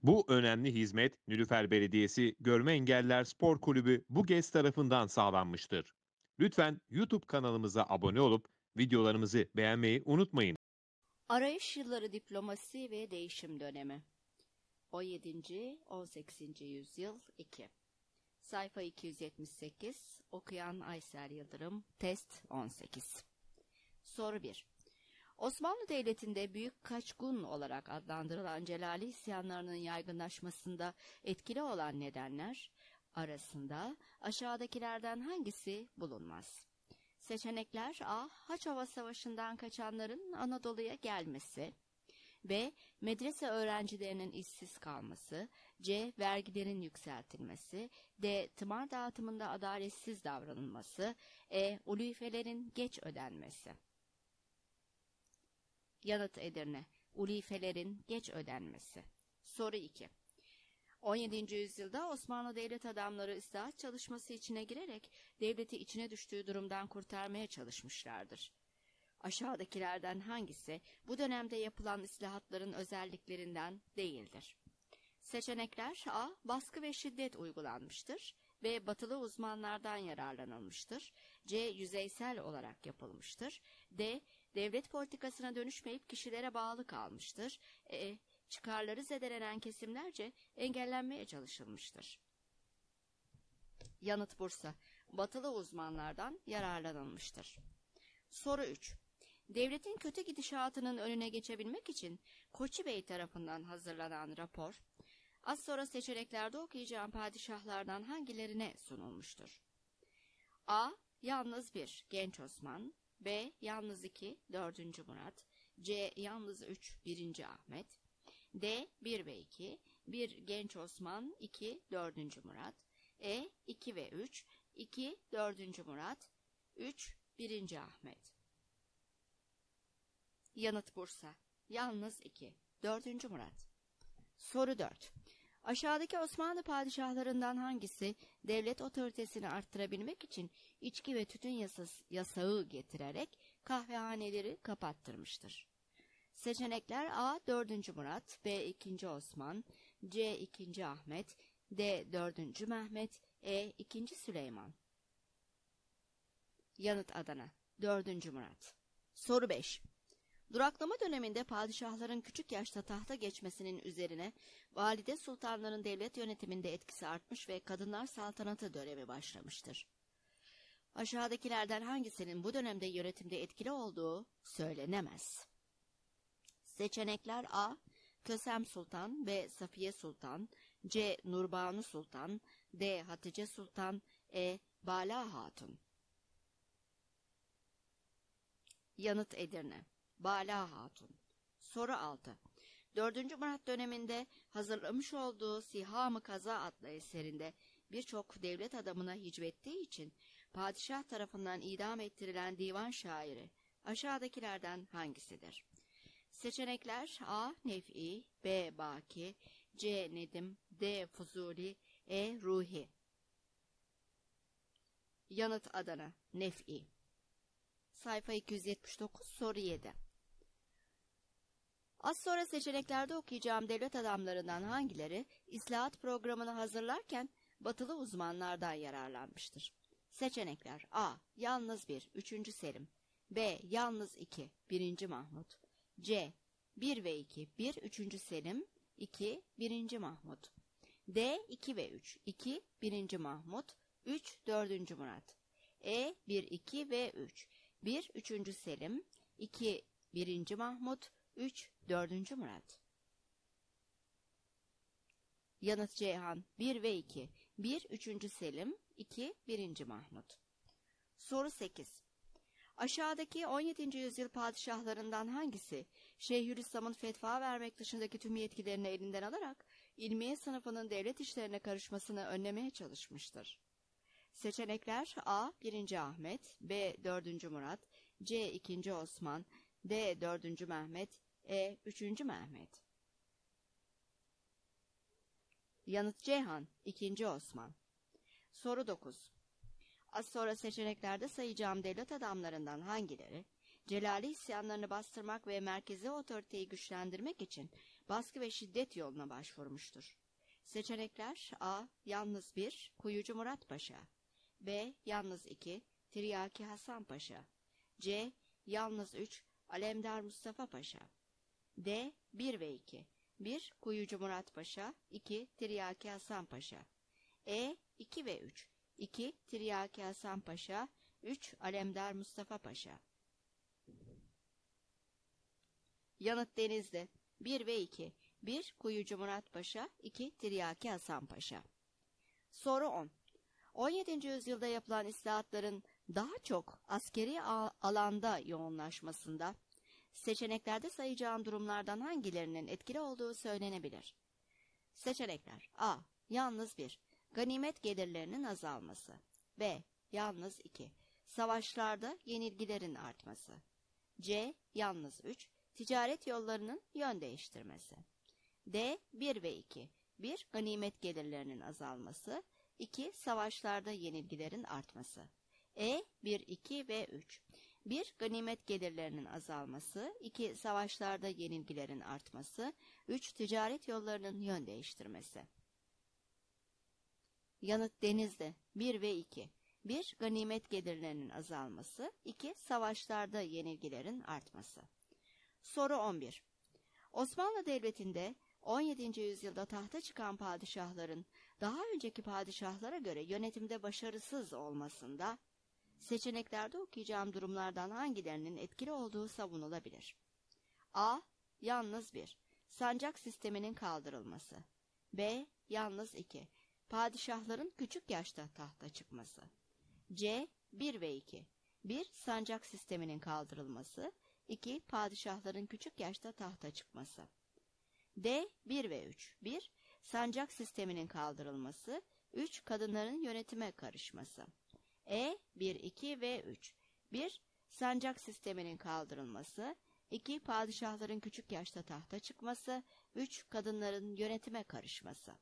Bu önemli hizmet Nilüfer Belediyesi Görme Engelliler Spor Kulübü BUGES tarafından sağlanmıştır. Lütfen YouTube kanalımıza abone olup videolarımızı beğenmeyi unutmayın. Arayış yılları diplomasi ve değişim dönemi. 17. 18. yüzyıl 2. Sayfa 278. Okuyan Aysel Yıldırım. Test 18. Soru 1. Osmanlı Devleti'nde Büyük Kaçgun olarak adlandırılan Celali isyanlarının yaygınlaşmasında etkili olan nedenler arasında aşağıdakilerden hangisi bulunmaz? Seçenekler: A. Haçova Savaşı'ndan kaçanların Anadolu'ya gelmesi. B. Medrese öğrencilerinin işsiz kalması. C. Vergilerin yükseltilmesi. D. Tımar dağıtımında adaletsiz davranılması. E. Ulufelerin geç ödenmesi. Yanıt Edirne. Ulufelerin geç ödenmesi. Soru 2. 17. yüzyılda Osmanlı devlet adamları ıslahat çalışması içine girerek devleti içine düştüğü durumdan kurtarmaya çalışmışlardır. Aşağıdakilerden hangisi bu dönemde yapılan ıslahatların özelliklerinden değildir? Seçenekler: A. Baskı ve şiddet uygulanmıştır. B. Batılı uzmanlardan yararlanılmıştır. C. Yüzeysel olarak yapılmıştır. D. Devlet politikasına dönüşmeyip kişilere bağlı kalmıştır. E. Çıkarları zedelenen kesimlerce engellenmeye çalışılmıştır. Yanıt Bursa. Batılı uzmanlardan yararlanılmıştır. Soru 3. Devletin kötü gidişatının önüne geçebilmek için Koçi Bey tarafından hazırlanan rapor, az sonra seçeneklerde okuyacağım padişahlardan hangilerine sunulmuştur? A. Yalnız 1. Genç Osman. B. Yalnız 2. 4. Murat. C. Yalnız 3. 1. Ahmet. D. 1 ve 2. 1. Genç Osman. 2. 4. Murat. E. 2 ve 3. 2. 4. Murat. 3. 1. Ahmet. Yanıt Bursa. Yalnız 2. 4. Murat. Soru 4. Aşağıdaki Osmanlı padişahlarından hangisi devlet otoritesini arttırabilmek için içki ve tütün yasağı getirerek kahvehaneleri kapattırmıştır? Seçenekler: A. 4. Murat. B. 2. Osman. C. 2. Ahmet. D. 4. Mehmet. E. 2. Süleyman. Yanıt Adana. 4. Murat. Soru 5. Duraklama döneminde padişahların küçük yaşta tahta geçmesinin üzerine valide sultanların devlet yönetiminde etkisi artmış ve kadınlar saltanatı dönemi başlamıştır. Aşağıdakilerden hangisinin bu dönemde yönetimde etkili olduğu söylenemez. Seçenekler: A. Kösem Sultan. B. Safiye Sultan. C. Nurbanu Sultan. D. Hatice Sultan. E. Bala Hatun. Yanıt Edirne. Bala Hatun. Soru 6. 4. Murat döneminde hazırlamış olduğu Siham-ı Kaza adlı eserinde birçok devlet adamına hicvettiği için padişah tarafından idam ettirilen divan şairi aşağıdakilerden hangisidir? Seçenekler: A. Nef'i. B. Baki. C. Nedim. D. Fuzuli. E. Ruhi. Yanıt Adana. Nef'i. Sayfa 279. Soru 7. Az sonra seçeneklerde okuyacağım devlet adamlarından hangileri İslahat programını hazırlarken batılı uzmanlardan yararlanmıştır? Seçenekler: A. Yalnız 1. 3. Selim. B. Yalnız 2. 1. Mahmut. C. 1 ve 2. 1. 3. Selim. 2. 1. Mahmut. D. 2 ve 3. 2. 1. Mahmut. 3. 4. Murat. E. 1. 2 ve 3. 1. 3. Selim. 2. 1. Mahmut. 3. 4. Murat. Yanıt Ceyhan. 1 ve 2. 1. 3. Selim. 2. 1. Mahmut. Soru 8. Aşağıdaki 17. yüzyıl padişahlarından hangisi Şeyhülislam'ın fetva vermek dışındaki tüm yetkilerini elinden alarak ilmiye sınıfının devlet işlerine karışmasını önlemeye çalışmıştır? Seçenekler: A. 1. Ahmet. B. 4. Murat. C. 2. Osman. D. 4. Mehmet. E. 3. Mehmet. Yanıt Ceyhan. 2. Osman. Soru 9. Az sonra seçeneklerde sayacağım devlet adamlarından hangileri Celali isyanlarını bastırmak ve merkezi otoriteyi güçlendirmek için baskı ve şiddet yoluna başvurmuştur. Seçenekler: A. Yalnız 1, Kuyucu Murat Paşa. B. Yalnız 2, Tiryaki Hasan Paşa. C. Yalnız 3, Alemdar Mustafa Paşa. D. 1 ve 2. 1. Kuyucu Murat Paşa. 2. Tiryaki Hasan Paşa. E. 2 ve 3. 2. Tiryaki Hasan Paşa. 3. Alemdar Mustafa Paşa. Yanıt Denizli. 1 ve 2. 1. Kuyucu Murat Paşa. 2. Tiryaki Hasan Paşa. Soru 10. 17. yüzyılda yapılan islahatların daha çok askeri alanda yoğunlaşmasında seçeneklerde sayacağım durumlardan hangilerinin etkili olduğu söylenebilir? Seçenekler: A. Yalnız 1, ganimet gelirlerinin azalması. B. Yalnız 2, savaşlarda yenilgilerin artması. C. Yalnız 3, ticaret yollarının yön değiştirmesi. D. 1 ve 2. 1. Ganimet gelirlerinin azalması. 2. Savaşlarda yenilgilerin artması. E. 1, 2 ve 3. 1. Ganimet gelirlerinin azalması. 2. Savaşlarda yenilgilerin artması. 3. Ticaret yollarının yön değiştirmesi. Yanıt Denizli. 1 ve 2. 1. Ganimet gelirlerinin azalması. 2. Savaşlarda yenilgilerin artması. Soru 11. Osmanlı Devleti'nde 17. yüzyılda tahta çıkan padişahların daha önceki padişahlara göre yönetimde başarısız olmasında seçeneklerde okuyacağım durumlardan hangilerinin etkili olduğu savunulabilir? A. Yalnız 1, sancak sisteminin kaldırılması. B. Yalnız 2, padişahların küçük yaşta tahta çıkması. C. 1 ve 2. 1. Sancak sisteminin kaldırılması. 2. Padişahların küçük yaşta tahta çıkması. D. 1 ve 3. 1. Sancak sisteminin kaldırılması. 3. Kadınların yönetime karışması. E. 1, 2 ve 3. 1. Sancak sisteminin kaldırılması. 2. Padişahların küçük yaşta tahta çıkması. 3. Kadınların yönetime karışması.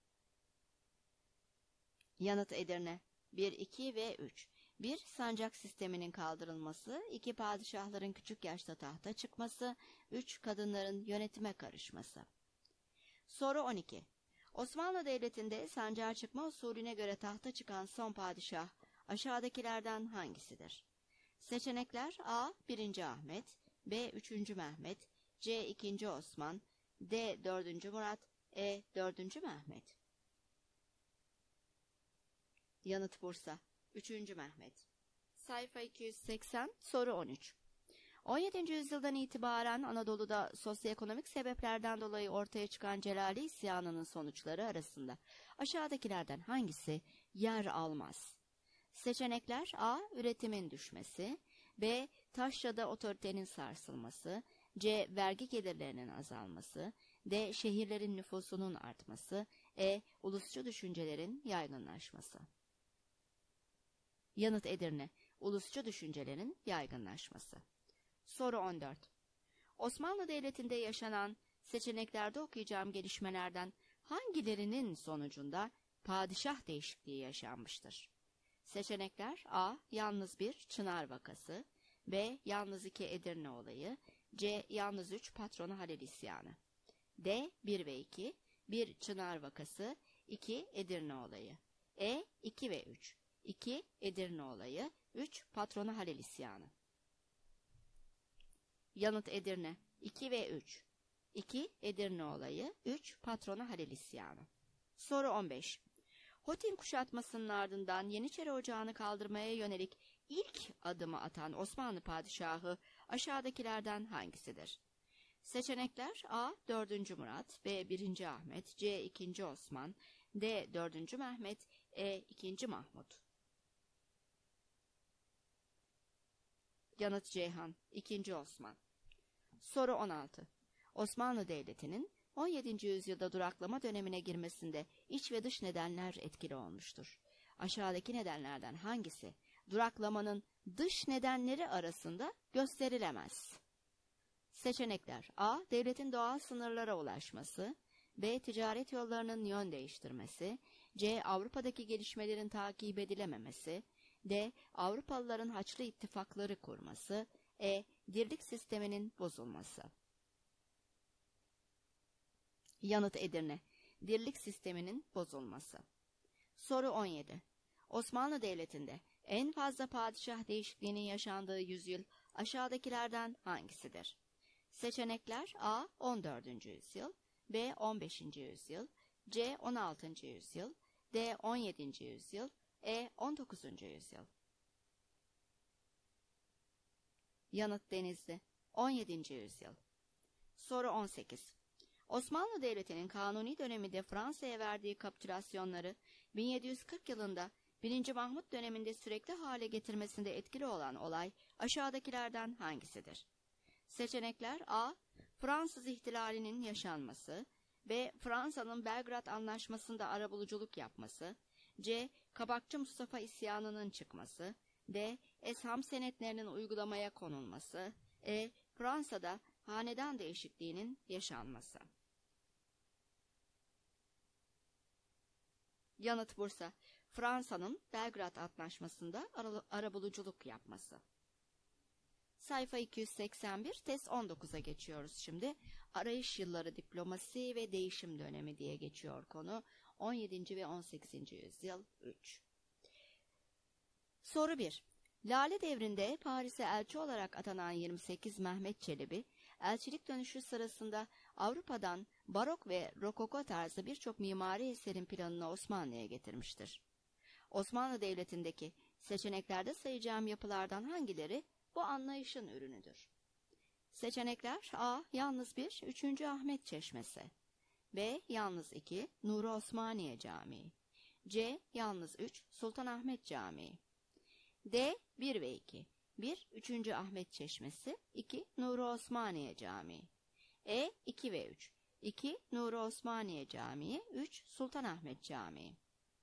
Yanıt Edirne. 1, 2 ve 3. 1. Sancak sisteminin kaldırılması. 2. Padişahların küçük yaşta tahta çıkması. 3. Kadınların yönetime karışması. Soru 12. Osmanlı Devleti'nde sancağa çıkma usulüne göre tahta çıkan son padişah aşağıdakilerden hangisidir? Seçenekler: A. 1. Ahmet, B. 3. Mehmet, C. 2. Osman, D. 4. Murat, E. 4. Mehmet. Yanıt Bursa. 3. Mehmet. Sayfa 280, soru 13. 17. yüzyıldan itibaren Anadolu'da sosyoekonomik sebeplerden dolayı ortaya çıkan Celali isyanının sonuçları arasında aşağıdakilerden hangisi yer almaz? Seçenekler: A. Üretimin düşmesi, B. Taşrada otoritenin sarsılması, C. Vergi gelirlerinin azalması, D. Şehirlerin nüfusunun artması, E. Ulusçu düşüncelerin yaygınlaşması. Yanıt Edirne. Ulusçu düşüncelerin yaygınlaşması. Soru 14. Osmanlı Devleti'nde yaşanan seçeneklerde okuyacağım gelişmelerden hangilerinin sonucunda padişah değişikliği yaşanmıştır? Seçenekler: A. Yalnız 1, Çınar vakası, B. Yalnız 2, Edirne olayı, C. Yalnız 3, Patronu Halil isyanı. D. 1 ve 2. 1. Çınar vakası, 2. Edirne olayı. E. 2 ve 3. 2. Edirne olayı, 3. Patronu Halil isyanı. Yanıt Edirne. 2 ve 3. 2. Edirne olayı, 3. Patronu Halil isyanı. Soru 15. Hotin kuşatmasının ardından Yeniçeri Ocağı'nı kaldırmaya yönelik ilk adımı atan Osmanlı padişahı aşağıdakilerden hangisidir? Seçenekler: A. 4. Murat, B. 1. Ahmet, C. 2. Osman, D. 4. Mehmet, E. 2. Mahmut. Yanıt Ceyhan. 2. Osman. Soru 16. Osmanlı Devleti'nin 17. yüzyılda duraklama dönemine girmesinde iç ve dış nedenler etkili olmuştur. Aşağıdaki nedenlerden hangisi duraklamanın dış nedenleri arasında gösterilemez? Seçenekler: A. Devletin doğal sınırlara ulaşması, B. Ticaret yollarının yön değiştirmesi, C. Avrupa'daki gelişmelerin takip edilememesi, D. Avrupalıların Haçlı ittifakları kurması, E. Dirlik sisteminin bozulması. Yanıt Edirne. Dirlik sisteminin bozulması. Soru 17. Osmanlı Devleti'nde en fazla padişah değişikliğinin yaşandığı yüzyıl aşağıdakilerden hangisidir? Seçenekler: A. 14. yüzyıl, B. 15. yüzyıl, C. 16. yüzyıl, D. 17. yüzyıl, E. 19. yüzyıl. Yanıt Denizli. 17. yüzyıl. Soru 18. Osmanlı Devleti'nin Kanuni döneminde Fransa'ya verdiği kapitülasyonları 1740 yılında 1. Mahmut döneminde sürekli hale getirmesinde etkili olan olay aşağıdakilerden hangisidir? Seçenekler: A. Fransız ihtilalinin yaşanması, B. Fransa'nın Belgrad Anlaşması'nda arabuluculuk yapması, C. Kabakçı Mustafa isyanının çıkması, D. Esham senetlerinin uygulamaya konulması, E. Fransa'da hanedan değişikliğinin yaşanması. Yanıt Bursa. Fransa'nın Belgrad Antlaşması'nda arabuluculuk yapması. Sayfa 281, test 19'a geçiyoruz şimdi. Arayış yılları diplomasi ve değişim dönemi diye geçiyor konu. 17. ve 18. yüzyıl 3. Soru 1. Lale Devri'nde Paris'e elçi olarak atanan 28 Mehmet Çelebi, elçilik dönüşü sırasında Avrupa'dan barok ve rokoko tarzı birçok mimari eserin planını Osmanlı'ya getirmiştir. Osmanlı Devleti'ndeki seçeneklerde sayacağım yapılardan hangileri bu anlayışın ürünüdür? Seçenekler: A. Yalnız 1. 3. Ahmet Çeşmesi, B. Yalnız 2. Nuri Osmaniye Camii, C. Yalnız 3. Sultanahmet Camii, D. 1 ve 2. 1. 3. Ahmet Çeşmesi, 2. Nuri Osmaniye Camii, E. 2 ve 3. 2. Nuri Osmaniye Camii, 3. Sultanahmet Camii.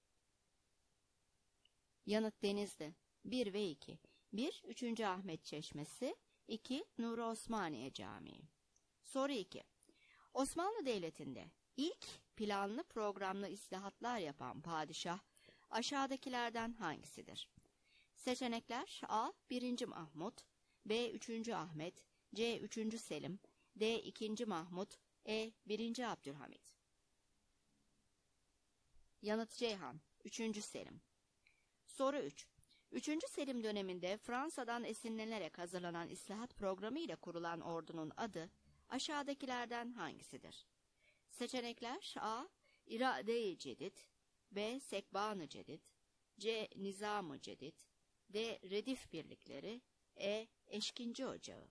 Yanıt Denizli. 1 ve 2. 1. 3. Ahmet Çeşmesi, 2. Nuri Osmaniye Camii. Soru 2. Osmanlı Devleti'nde ilk planlı programlı islahatlar yapan padişah aşağıdakilerden hangisidir? Seçenekler: A. 1. Mahmut, B. 3. Ahmet, C. 3. Selim, D. 2. Mahmut, E. 1. Abdülhamit. Yanıt Ceyhan. 3. Selim. Soru 3. 3. Selim döneminde Fransa'dan esinlenerek hazırlanan islahat programı ile kurulan ordunun adı aşağıdakilerden hangisidir? Seçenekler: A. İrade-i Cedid, B. Sekban-ı Cedid, C. Nizam-ı Cedid, D. Redif Birlikleri, E. Eşkinci Ocağı.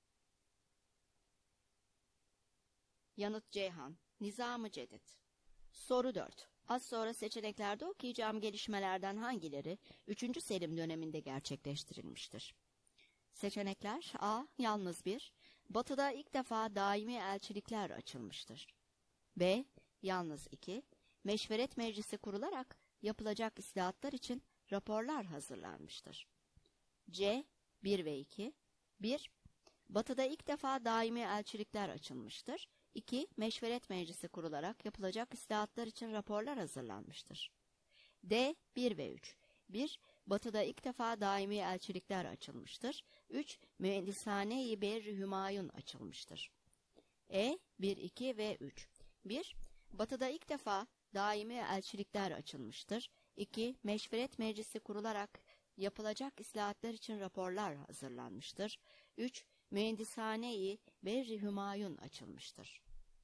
Yanıt Ceyhan. Nizam-ı Cedid. Soru 4. Az sonra seçeneklerde okuyacağım gelişmelerden hangileri 3. Selim döneminde gerçekleştirilmiştir? Seçenekler: A. Yalnız 1. Batı'da ilk defa daimi elçilikler açılmıştır. B. Yalnız 2. Meşveret Meclisi kurularak yapılacak islahatlar için raporlar hazırlanmıştır. C. 1 ve 2. 1. Batı'da ilk defa daimi elçilikler açılmıştır. 2. Meşveret Meclisi kurularak yapılacak islahatlar için raporlar hazırlanmıştır. D. 1 ve 3. 1. Batı'da ilk defa daimi elçilikler açılmıştır. 3. Mühendishane-i Berri Hümayun açılmıştır. E. 1, 2 ve 3. 1. Batı'da ilk defa daimi elçilikler açılmıştır. 2. Meşveret Meclisi kurularak yapılacak islahatlar için raporlar hazırlanmıştır. 3. Mühendishane-i Berri Hümayun açılmıştır.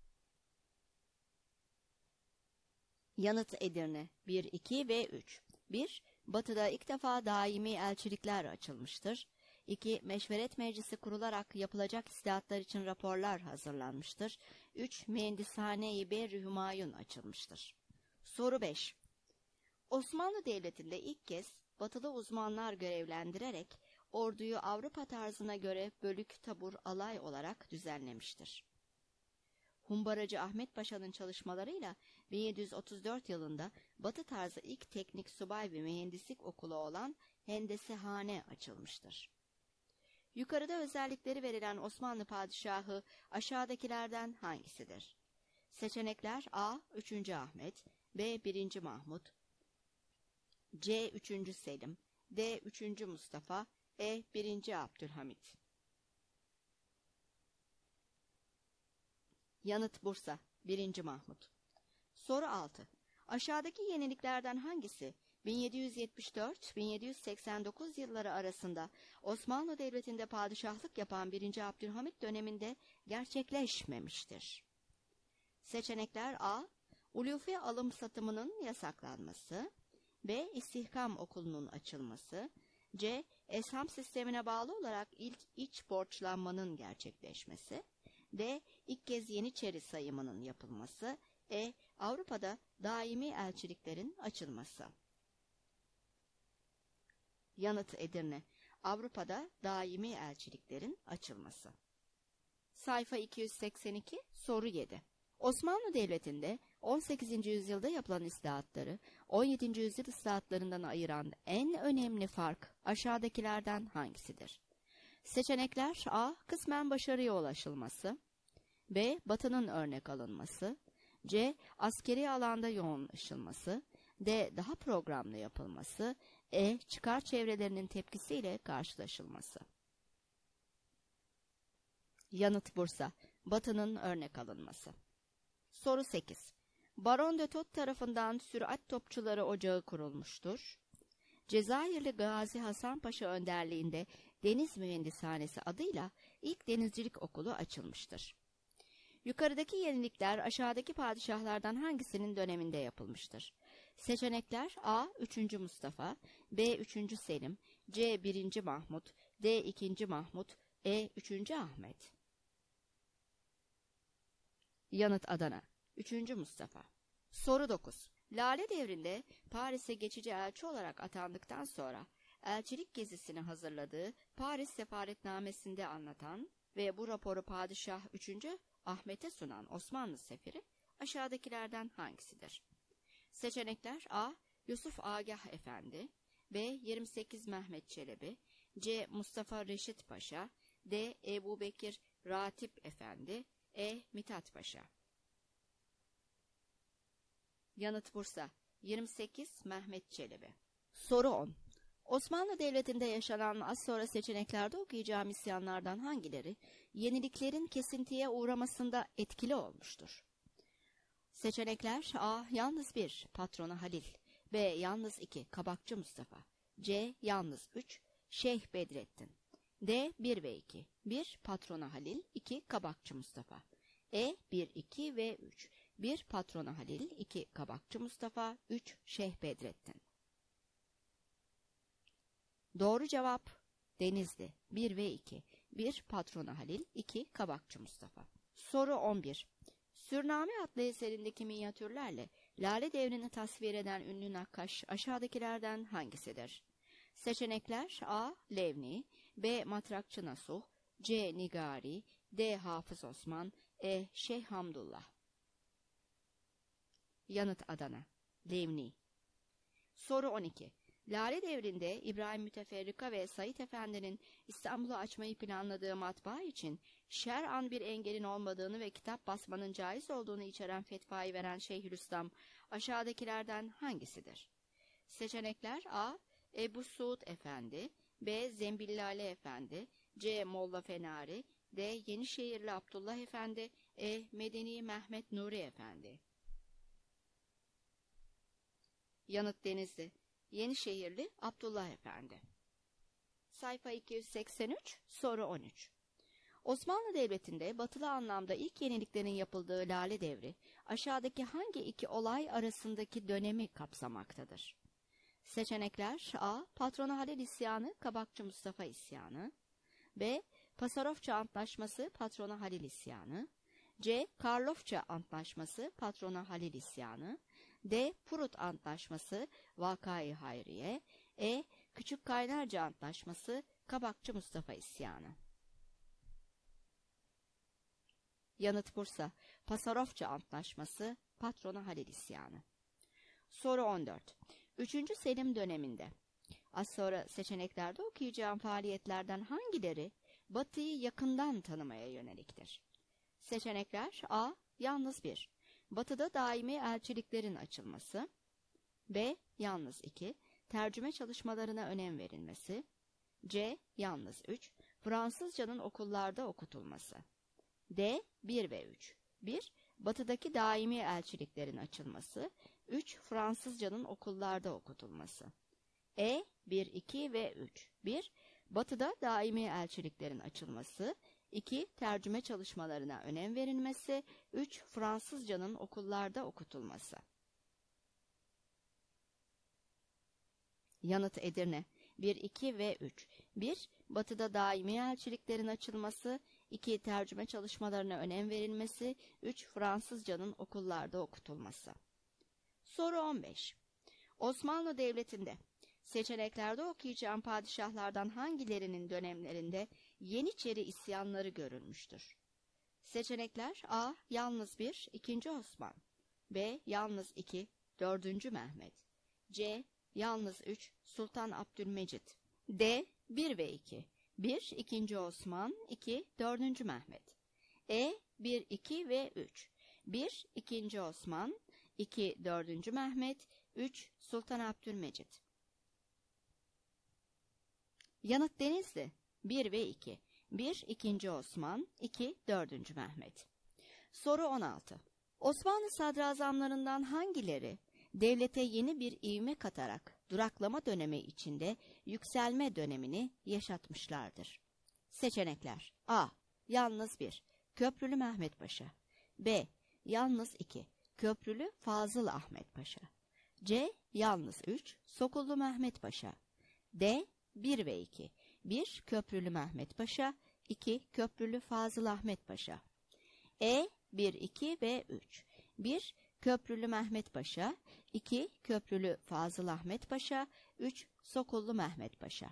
Yanıt Edirne. 1, 2 ve 3. 1. Batı'da ilk defa daimi elçilikler açılmıştır. 2. Meşveret Meclisi kurularak yapılacak islahatlar için raporlar hazırlanmıştır. 3. Mühendishane-i Berri Hümayun açılmıştır. Soru 5. Osmanlı Devleti'nde ilk kez Batılı uzmanlar görevlendirerek orduyu Avrupa tarzına göre bölük, tabur, alay olarak düzenlemiştir. Humbaracı Ahmet Paşa'nın çalışmalarıyla 1734 yılında Batı tarzı ilk teknik subay ve mühendislik okulu olan Hendesehane açılmıştır. Yukarıda özellikleri verilen Osmanlı padişahı aşağıdakilerden hangisidir? Seçenekler: A. 3. Ahmet, B. 1. Mahmut, C. 3. Selim, D. 3. Mustafa, E. 1. Abdülhamit. Yanıt Bursa. 1. Mahmut. Soru 6. Aşağıdaki yeniliklerden hangisi 1774-1789 yılları arasında Osmanlı Devleti'nde padişahlık yapan 1. Abdülhamit döneminde gerçekleşmemiştir? Seçenekler: A. Ulufi alım satımının yasaklanması, B. İstihkam okulunun açılması, C. Esham sistemine bağlı olarak ilk iç borçlanmanın gerçekleşmesi, D. İlk kez Yeniçeri sayımının yapılması, E. Avrupa'da daimi elçiliklerin açılması. Yanıt: Edirne. Avrupa'da daimi elçiliklerin açılması. Sayfa 282, soru 7. Osmanlı Devleti'nde 18. yüzyılda yapılan islahatları 17. yüzyıl islahatlarından ayıran en önemli fark aşağıdakilerden hangisidir? Seçenekler: A. Kısmen başarıya ulaşılması, B. Batı'nın örnek alınması, C. Askeri alanda yoğunlaşılması, D. Daha programlı yapılması, E. Çıkar çevrelerinin tepkisiyle karşılaşılması. Yanıt: Bursa. Batı'nın örnek alınması. Soru 8. Baron de Tott tarafından sürat topçuları ocağı kurulmuştur. Cezayirli Gazi Hasan Paşa önderliğinde Deniz Mühendishanesi adıyla ilk denizcilik okulu açılmıştır. Yukarıdaki yenilikler aşağıdaki padişahlardan hangisinin döneminde yapılmıştır? Seçenekler: A. 3. Mustafa, B. 3. Selim, C. 1. Mahmut, D. 2. Mahmut, E. 3. Ahmet. Yanıt: Adana. 3. Mustafa. Soru 9. Lale Devri'nde Paris'e geçici elçi olarak atandıktan sonra elçilik gezisini hazırladığı Paris Sefaretnamesi'nde anlatan ve bu raporu Padişah 3. Ahmet'e sunan Osmanlı sefiri aşağıdakilerden hangisidir? Seçenekler: A. Yusuf Agah Efendi, B. 28 Mehmet Çelebi, C. Mustafa Reşit Paşa, D. Ebu Bekir Ratip Efendi, E. Mithat Paşa. Yanıt: Bursa. 28 Mehmet Çelebi. Soru 10. Osmanlı Devleti'nde yaşanan az sonra seçeneklerde okuyacağım isyanlardan hangileri yeniliklerin kesintiye uğramasında etkili olmuştur? Seçenekler: A. Yalnız 1. Patronu Halil, B. Yalnız 2. Kabakçı Mustafa, C. Yalnız 3. Şeyh Bedrettin, D. 1 ve 2. 1. Patronu Halil, 2. Kabakçı Mustafa, E. 1, 2 ve 3. 1. Patronu Halil, 2. Kabakçı Mustafa, 3. Şeyh Bedrettin. Doğru cevap Denizli. 1 ve 2. 1. Patronu Halil, 2. Kabakçı Mustafa. Soru 11. Sürname adlı eserindeki minyatürlerle Lale Devri'ni tasvir eden ünlü nakkaş aşağıdakilerden hangisidir? Seçenekler: A. Levni, B. Matrakçı Nasuh, C. Nigari, D. Hafız Osman, E. Şeyh Hamdullah. Yanıt: Adana. Levni. Soru 12. Lale Devri'nde İbrahim Müteferrika ve Said Efendi'nin İstanbul'u açmayı planladığı matbaa için şer'an bir engelin olmadığını ve kitap basmanın caiz olduğunu içeren fetvayı veren Şeyhülislam aşağıdakilerden hangisidir? Seçenekler: A. Ebu Suud Efendi, B. Zembillale Efendi, C. Molla Fenari, D. Yenişehirli Abdullah Efendi, E. Medeni Mehmet Nuri Efendi. Yanıt: Denizli. Yenişehirli Abdullah Efendi. Sayfa 283, soru 13. Osmanlı Devleti'nde batılı anlamda ilk yeniliklerin yapıldığı Lale Devri, aşağıdaki hangi iki olay arasındaki dönemi kapsamaktadır? Seçenekler: A. Patronu Halil isyanı, Kabakçı Mustafa isyanı, B. Pasarofça Antlaşması, Patronu Halil isyanı, C. Karlofça Antlaşması, Patronu Halil isyanı, D. Prut Antlaşması, Vakayı Hayriye, E. Küçük Kaynarca Antlaşması, Kabakçı Mustafa isyanı. Yanıt: Bursa. Pasarofça Antlaşması, Patronu Halil isyanı. Soru 14. 3. Selim döneminde az sonra seçeneklerde okuyacağım faaliyetlerden hangileri Batı'yı yakından tanımaya yöneliktir? Seçenekler: A. Yalnız 1. Batı'da daimi elçiliklerin açılması, B. Yalnız 2. Tercüme çalışmalarına önem verilmesi, C. Yalnız 3. Fransızcanın okullarda okutulması, D. 1 ve 3. 1. batıdaki daimi elçiliklerin açılması. 3. Fransızcanın okullarda okutulması. 1, 2 ve 3. 1. Batıda daimi elçiliklerin açılması. 2. Tercüme çalışmalarına önem verilmesi. 3. Fransızcanın okullarda okutulması. Yanıt Edirne. 1, 2 ve 3. 1. Batıda daimi elçiliklerin açılması. 2. Tercüme çalışmalarına önem verilmesi. 3. Fransızcanın okullarda okutulması. Soru 15. Osmanlı Devleti'nde seçeneklerde okuyacağım padişahlardan hangilerinin dönemlerinde Yeniçeri isyanları görülmüştür? Seçenekler: A. Yalnız 1, 2. Osman. B. Yalnız 2, 4. Mehmet. C. Yalnız 3, Sultan Abdülmecit. D. 1 ve 2. 1. 2. Osman, 2. 4. Mehmet. 1, 2 ve 3. 1. 2. Osman, 2. 4. Mehmet, 3. Sultan Abdülmecit. Yanıt Denizli. 1 ve 2. 1. 2. Osman, 2. 4. Mehmet. Soru 16. Osmanlı sadrazamlarından hangileri devlete yeni bir ivme katarak duraklama dönemi içinde yükselme dönemini yaşatmışlardır? Seçenekler: A. Yalnız 1, Köprülü Mehmet Paşa. B. Yalnız 2, Köprülü Fazıl Ahmet Paşa. C. Yalnız 3, Sokullu Mehmet Paşa. D. 1 ve 2. 1. Köprülü Mehmet Paşa, 2. Köprülü Fazıl Ahmet Paşa. 1, 2 ve 3. 1. Köprülü Mehmet Paşa, 2. Köprülü Fazıl Ahmet Paşa, 3. Sokullu Mehmet Paşa.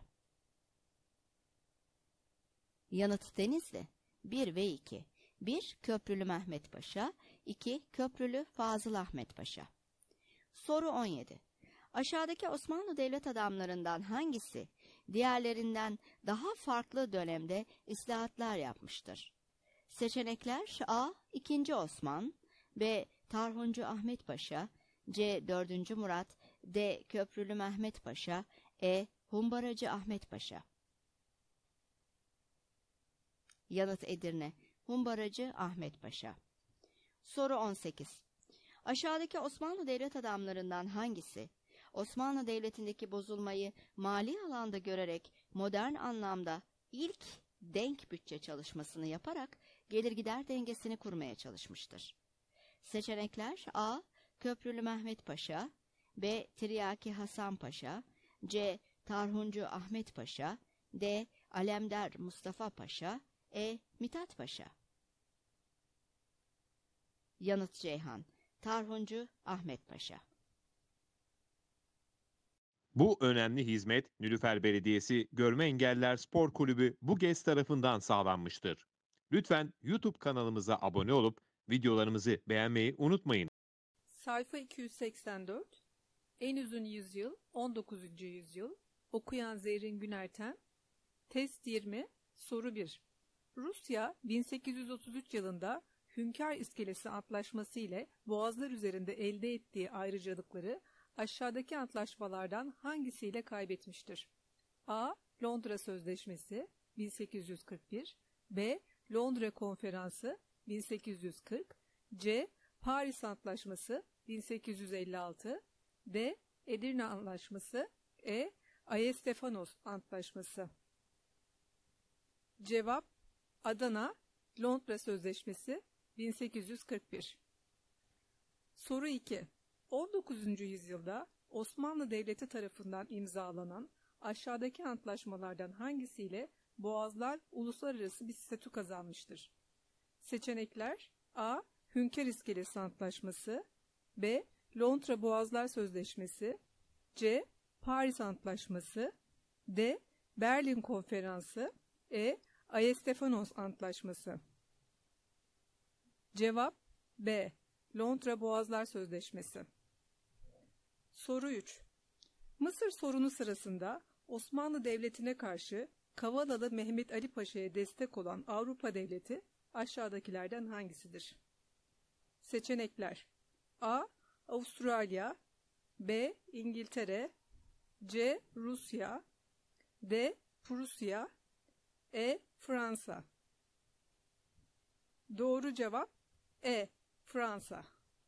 Yanıt Denizli. 1 ve 2. 1. Köprülü Mehmet Paşa, 2. Köprülü Fazıl Ahmet Paşa. Soru 17. Aşağıdaki Osmanlı devlet adamlarından hangisi diğerlerinden daha farklı dönemde islahatlar yapmıştır? Seçenekler: A. 2. Osman, B. Tarhuncu Ahmet Paşa, C. 4. Murat, D. Köprülü Mehmet Paşa, Humbaracı Ahmet Paşa. Yanıt Edirne. Humbaracı Ahmet Paşa. Soru 18. Aşağıdaki Osmanlı devlet adamlarından hangisi Osmanlı Devleti'ndeki bozulmayı mali alanda görerek modern anlamda ilk denk bütçe çalışmasını yaparak gelir gider dengesini kurmaya çalışmıştır? Seçenekler: A. Köprülü Mehmet Paşa, B. Tiryaki Hasan Paşa, C. Tarhuncu Ahmet Paşa, D. Alemdar Mustafa Paşa, Mithat Paşa. Yanıt Ceyhan. Tarhuncu Ahmet Paşa. Bu önemli hizmet Nilüfer Belediyesi Görme Engelliler Spor Kulübü BUGES tarafından sağlanmıştır. Lütfen YouTube kanalımıza abone olup videolarımızı beğenmeyi unutmayın. Sayfa 284. En uzun yüzyıl 19. yüzyıl. Okuyan Zerrin Günerten. Test 20. Soru 1. Rusya 1833 yılında Hünkar İskelesi Antlaşması ile boğazlar üzerinde elde ettiği ayrıcalıkları aşağıdaki antlaşmalardan hangisiyle kaybetmiştir? A. Londra Sözleşmesi 1841, B. Londra Konferansı 1840, C. Paris Antlaşması 1856, D. Edirne Antlaşması, Ayestefanos Antlaşması. Cevap: Adana Londra Sözleşmesi 1841. Soru 2. 19. yüzyılda Osmanlı Devleti tarafından imzalanan aşağıdaki antlaşmalardan hangisiyle boğazlar uluslararası bir statü kazanmıştır? Seçenekler: A. Hünkar İskelesi Antlaşması, B. Londra Boğazlar Sözleşmesi, C. Paris Antlaşması, D. Berlin Konferansı, Ayestefanos Antlaşması. Cevap: B. Londra Boğazlar Sözleşmesi. Soru 3. Mısır sorunu sırasında Osmanlı Devleti'ne karşı Kavalalı Mehmet Ali Paşa'ya destek olan Avrupa devleti aşağıdakilerden hangisidir? Seçenekler: A. Avustralya, B. İngiltere, C. Rusya, D. Prusya, Fransa. Doğru cevap Fransa.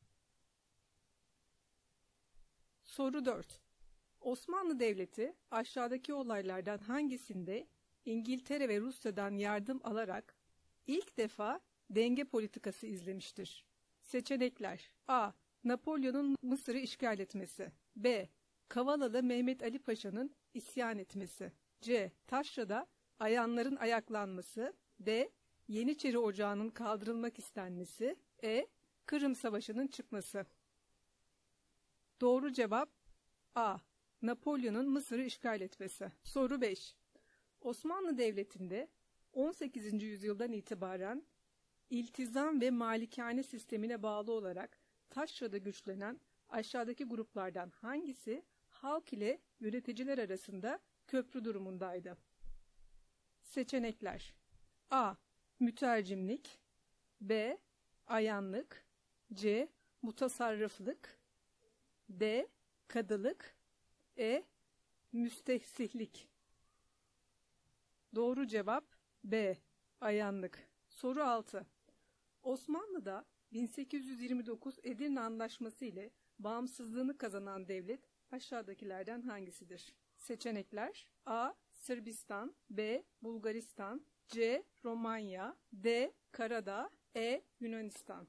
Soru 4. Osmanlı Devleti aşağıdaki olaylardan hangisinde İngiltere ve Rusya'dan yardım alarak ilk defa denge politikası izlemiştir? Seçenekler: A. Napolyon'un Mısır'ı işgal etmesi. B. Kavalalı Mehmet Ali Paşa'nın isyan etmesi. C. Taşra'da ayanların ayaklanması. D. Yeniçeri Ocağı'nın kaldırılmak istenmesi. E. Kırım Savaşı'nın çıkması. Doğru cevap A. Napolyon'un Mısır'ı işgal etmesi. Soru 5. Osmanlı Devleti'nde 18. yüzyıldan itibaren iltizam ve malikane sistemine bağlı olarak taşrada güçlenen aşağıdaki gruplardan hangisi halk ile yöneticiler arasında köprü durumundaydı? Seçenekler: A. Mütercimlik. B. Ayanlık. C. Mutasarrıflık. D. Kadılık. E. Müstehsihlik. Doğru cevap B. Ayanlık. Soru 6. Osmanlı'da 1829 Edirne Anlaşması ile bağımsızlığını kazanan devlet aşağıdakilerden hangisidir? Seçenekler: A. Sırbistan. B. Bulgaristan. C. Romanya. D. Karadağ. E. Yunanistan.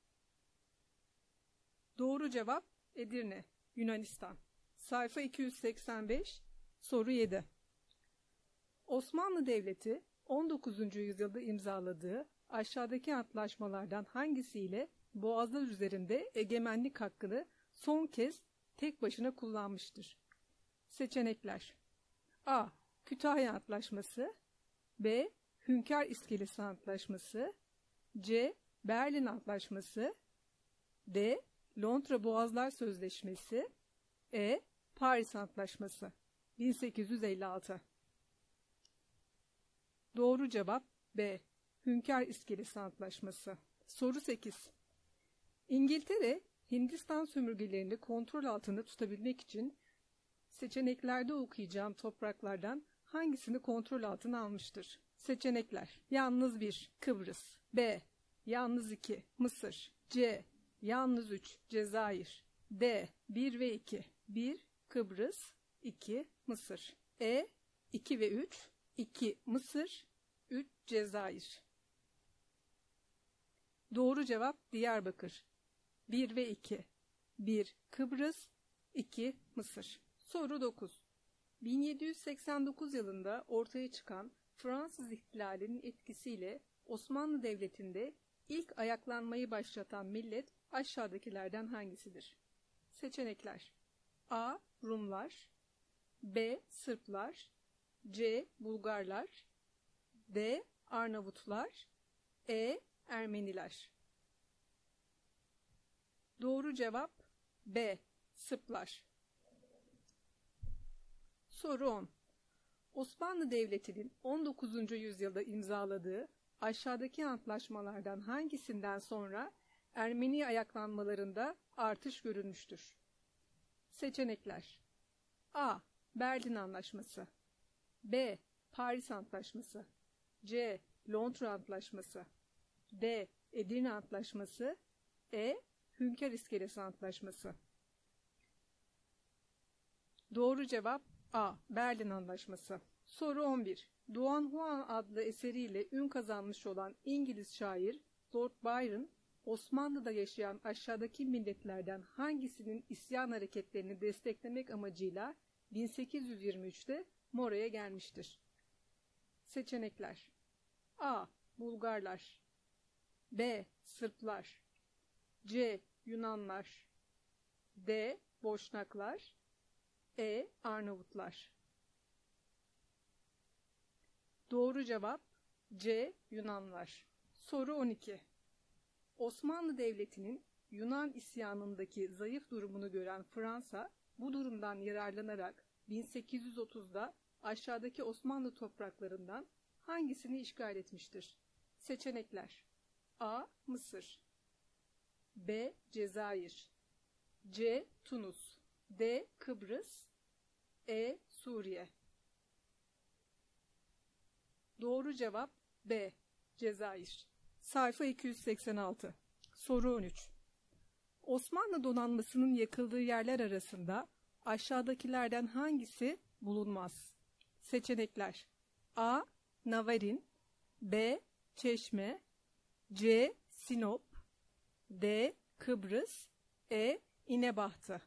Doğru cevap Edirne, Yunanistan. Sayfa 285, soru 7. Osmanlı Devleti 19. yüzyılda imzaladığı aşağıdaki antlaşmalardan hangisiyle boğazlar üzerinde egemenlik hakkını son kez tek başına kullanmıştır? Seçenekler: A. Kütahya Antlaşması. B. Hünkar İskelesi Antlaşması. C. Berlin Antlaşması. D. Londra Boğazlar Sözleşmesi. E. Paris Antlaşması 1856. Doğru cevap B. Hünkar İskelesi Antlaşması. Soru 8. İngiltere, Hindistan sömürgelerini kontrol altında tutabilmek için seçeneklerde okuyacağım topraklardan hangisini kontrol altına almıştır? Seçenekler: yalnız 1 Kıbrıs. B. Yalnız 2 Mısır. C. Yalnız 3 Cezayir. D. 1 ve 2 1 Kıbrıs, 2 Mısır. E. 2 ve 3 2 Mısır, 3 Cezayir. Doğru cevap Diyarbakır. 1 ve 2 1 Kıbrıs, 2 Mısır. Soru 9. 1789 yılında ortaya çıkan Fransız ihtilalinin etkisiyle Osmanlı Devleti'nde ilk ayaklanmayı başlatan millet aşağıdakilerden hangisidir? Seçenekler: A. Rumlar. B. Sırplar. C. Bulgarlar. D. Arnavutlar. E. Ermeniler. Doğru cevap B. Sırplar. Soru 10. Osmanlı Devleti'nin 19. yüzyılda imzaladığı aşağıdaki antlaşmalardan hangisinden sonra Ermeni ayaklanmalarında artış görülmüştür? Seçenekler: A. Berlin Antlaşması. B. Paris Antlaşması. C. Londra Antlaşması. D. Edirne Antlaşması. E. Hünkar İskelesi Antlaşması. Doğru cevap A. Berlin Antlaşması. Soru 11. Don Juan adlı eseriyle ün kazanmış olan İngiliz şair Lord Byron, Osmanlı'da yaşayan aşağıdaki milletlerden hangisinin isyan hareketlerini desteklemek amacıyla 1823'te Mora'ya gelmiştir? Seçenekler: A. Bulgarlar. B. Sırplar. C. Yunanlar. D. Boşnaklar. E. Arnavutlar. Doğru cevap C. Yunanlar. Soru 12. Osmanlı Devleti'nin Yunan isyanındaki zayıf durumunu gören Fransa, bu durumdan yararlanarak 1830'da aşağıdaki Osmanlı topraklarından hangisini işgal etmiştir? Seçenekler: A. Mısır. B. Cezayir. C. Tunus. D. Kıbrıs. E. Suriye. Doğru cevap B. Cezayir. Sayfa 286. Soru 13. Osmanlı donanmasının yakıldığı yerler arasında aşağıdakilerden hangisi bulunmaz? Seçenekler: A. Navarin, B. Çeşme, C. Sinop, D. Kıbrıs, E. İnebahtı.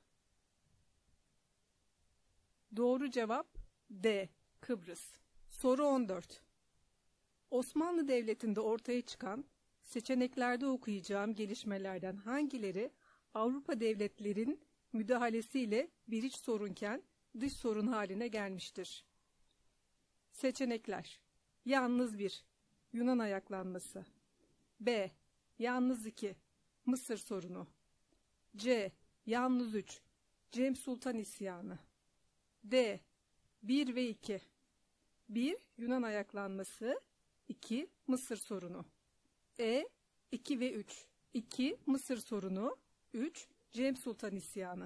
Doğru cevap D. Kıbrıs. Soru 14. Osmanlı Devleti'nde ortaya çıkan, seçeneklerde okuyacağım gelişmelerden hangileri Avrupa devletlerin müdahalesiyle bir iç sorunken dış sorun haline gelmiştir? Seçenekler: Yalnız 1. Yunan ayaklanması, B. Yalnız 2. Mısır sorunu, C. Yalnız 3. Cem Sultan isyanı, D. 1 ve 2. 1. Yunan ayaklanması, 2. Mısır sorunu, E. 2 ve 3. 2. Mısır sorunu, 3. Cem Sultan isyanı.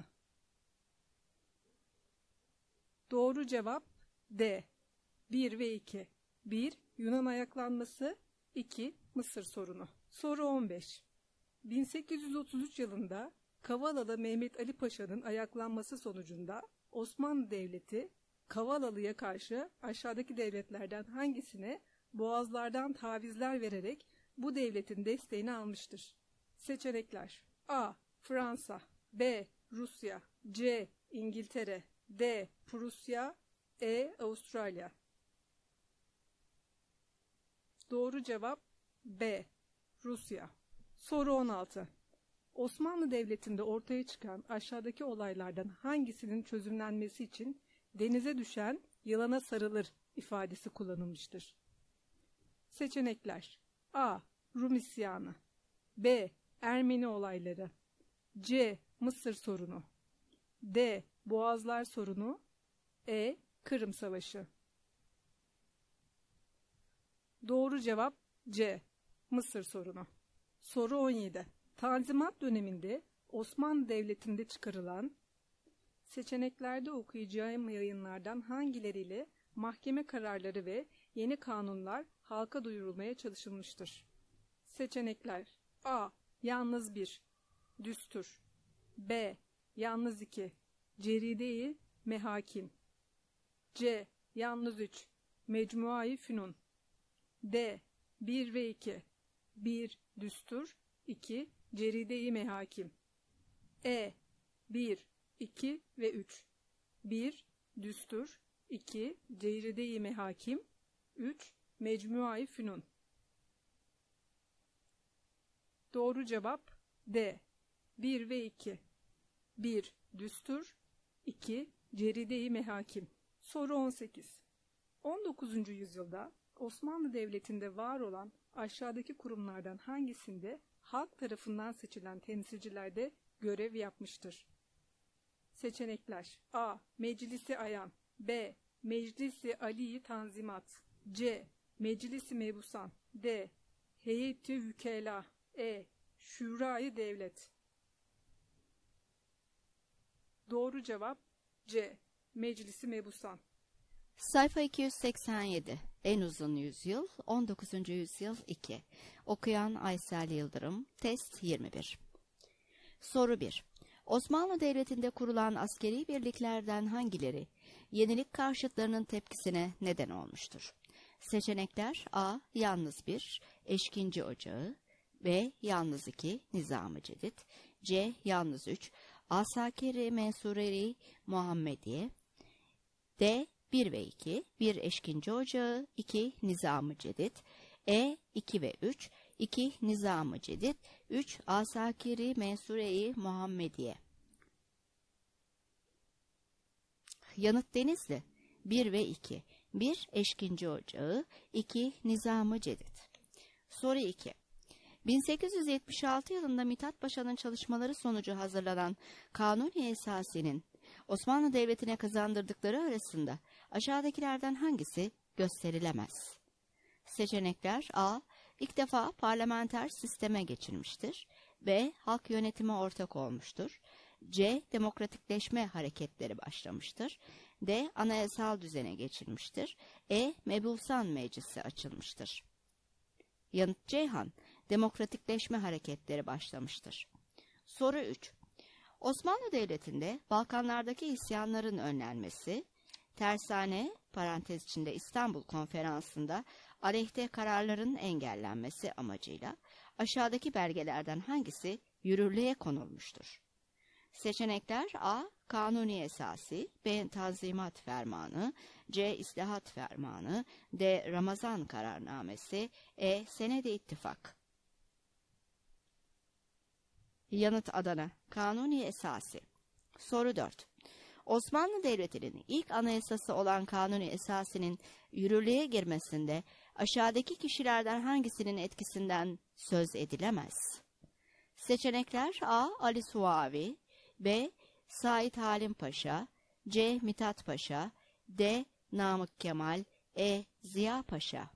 Doğru cevap D. 1 ve 2. 1. Yunan ayaklanması, 2. Mısır sorunu. Soru 15. 1833 yılında Kavalalı Mehmet Ali Paşa'nın ayaklanması sonucunda Osmanlı Devleti, Kavalalı'ya karşı aşağıdaki devletlerden hangisine boğazlardan tavizler vererek bu devletin desteğini almıştır? Seçenekler: A. Fransa, B. Rusya, C. İngiltere, D. Prusya, E. Avustralya. Doğru cevap B. Rusya. Soru 16. Osmanlı Devleti'nde ortaya çıkan aşağıdaki olaylardan hangisinin çözümlenmesi için denize düşen yılana sarılır ifadesi kullanılmıştır? Seçenekler: A. Rum isyanı, B. Ermeni olayları, C. Mısır sorunu, D. Boğazlar sorunu, E. Kırım Savaşı. Doğru cevap C. Mısır sorunu. Soru 17. Tanzimat döneminde Osmanlı Devleti'nde çıkarılan, seçeneklerde okuyacağım yayınlardan hangileriyle mahkeme kararları ve yeni kanunlar halka duyurulmaya çalışılmıştır? Seçenekler: A. Yalnız 1. Düstur, B. Yalnız 2. Ceride-i Mehakim, C. Yalnız 3. Mecmua-i Fünun, D. 1 ve 2. 1. Düstur, 2. Ceride-i Mehakim, E. 1, 2 ve 3. 1. Düstur, 2. Ceride-i Mehakim, 3. Mecmua-i Fünun. Doğru cevap D. 1 ve 2. 1. Düstur, 2. Ceride-i Mehakim. Soru 18. 19. yüzyılda Osmanlı Devleti'nde var olan aşağıdaki kurumlardan hangisinde halk tarafından seçilen temsilciler de görev yapmıştır? Seçenekler: A. Meclisi Ayan, B. Meclisi Ali Tanzimat, C. Meclisi Mebusan, D. Heyeti Vükela, E. Şura-i Devlet. Doğru cevap C. Meclisi Mebusan. Sayfa 287. En uzun yüzyıl, 19. yüzyıl 2. Okuyan Aysel Yıldırım. Test 21. Soru 1. Osmanlı Devleti'nde kurulan askeri birliklerden hangileri yenilik karşıtlarının tepkisine neden olmuştur? Seçenekler: A. Yalnız 1. Eşkinci Ocağı, B. Yalnız 2. Nizam-ı Cedid, C. Yalnız 3. Asakir-i Mensure-i Muhammediye, D. 1 ve 2. 1 Eşkinci Ocağı, 2 Nizam-ı Cedid, E. 2 ve 3. 2 Nizam-ı Cedid, 3 Asakir-i Mensure-i Muhammediye. Yanıt Denizli. 1 ve 2. 1 Eşkinci Ocağı, 2 Nizam-ı Cedid. Soru 2. 1876 yılında Mithat Paşa'nın çalışmaları sonucu hazırlanan Kanuni Esasi'nin Osmanlı Devleti'ne kazandırdıkları arasında aşağıdakilerden hangisi gösterilemez? Seçenekler: A. İlk defa parlamenter sisteme geçilmiştir. B. Halk yönetime ortak olmuştur. C. Demokratikleşme hareketleri başlamıştır. D. Anayasal düzene geçilmiştir. E. Mebulsan Meclisi açılmıştır. Yanıt Ceyhan. demokratikleşme hareketleri başlamıştır. Soru 3. Osmanlı Devleti'nde Balkanlardaki isyanların önlenmesi, Tersane parantez içinde İstanbul Konferansı'nda aleyhte kararların engellenmesi amacıyla aşağıdaki belgelerden hangisi yürürlüğe konulmuştur? Seçenekler A. Kanuni Esası, B. Tanzimat Fermanı, C. İslahat Fermanı, D. Ramazan Kararnamesi, E. Senedi İttifak. Yanıt Adana. Kanuni Esası. Soru 4. Osmanlı Devleti'nin ilk anayasası olan Kanuni Esası'nın yürürlüğe girmesinde aşağıdaki kişilerden hangisinin etkisinden söz edilemez? Seçenekler A. Ali Suavi, B. Said Halim Paşa, C. Mithat Paşa, D. Namık Kemal, E. Ziya Paşa.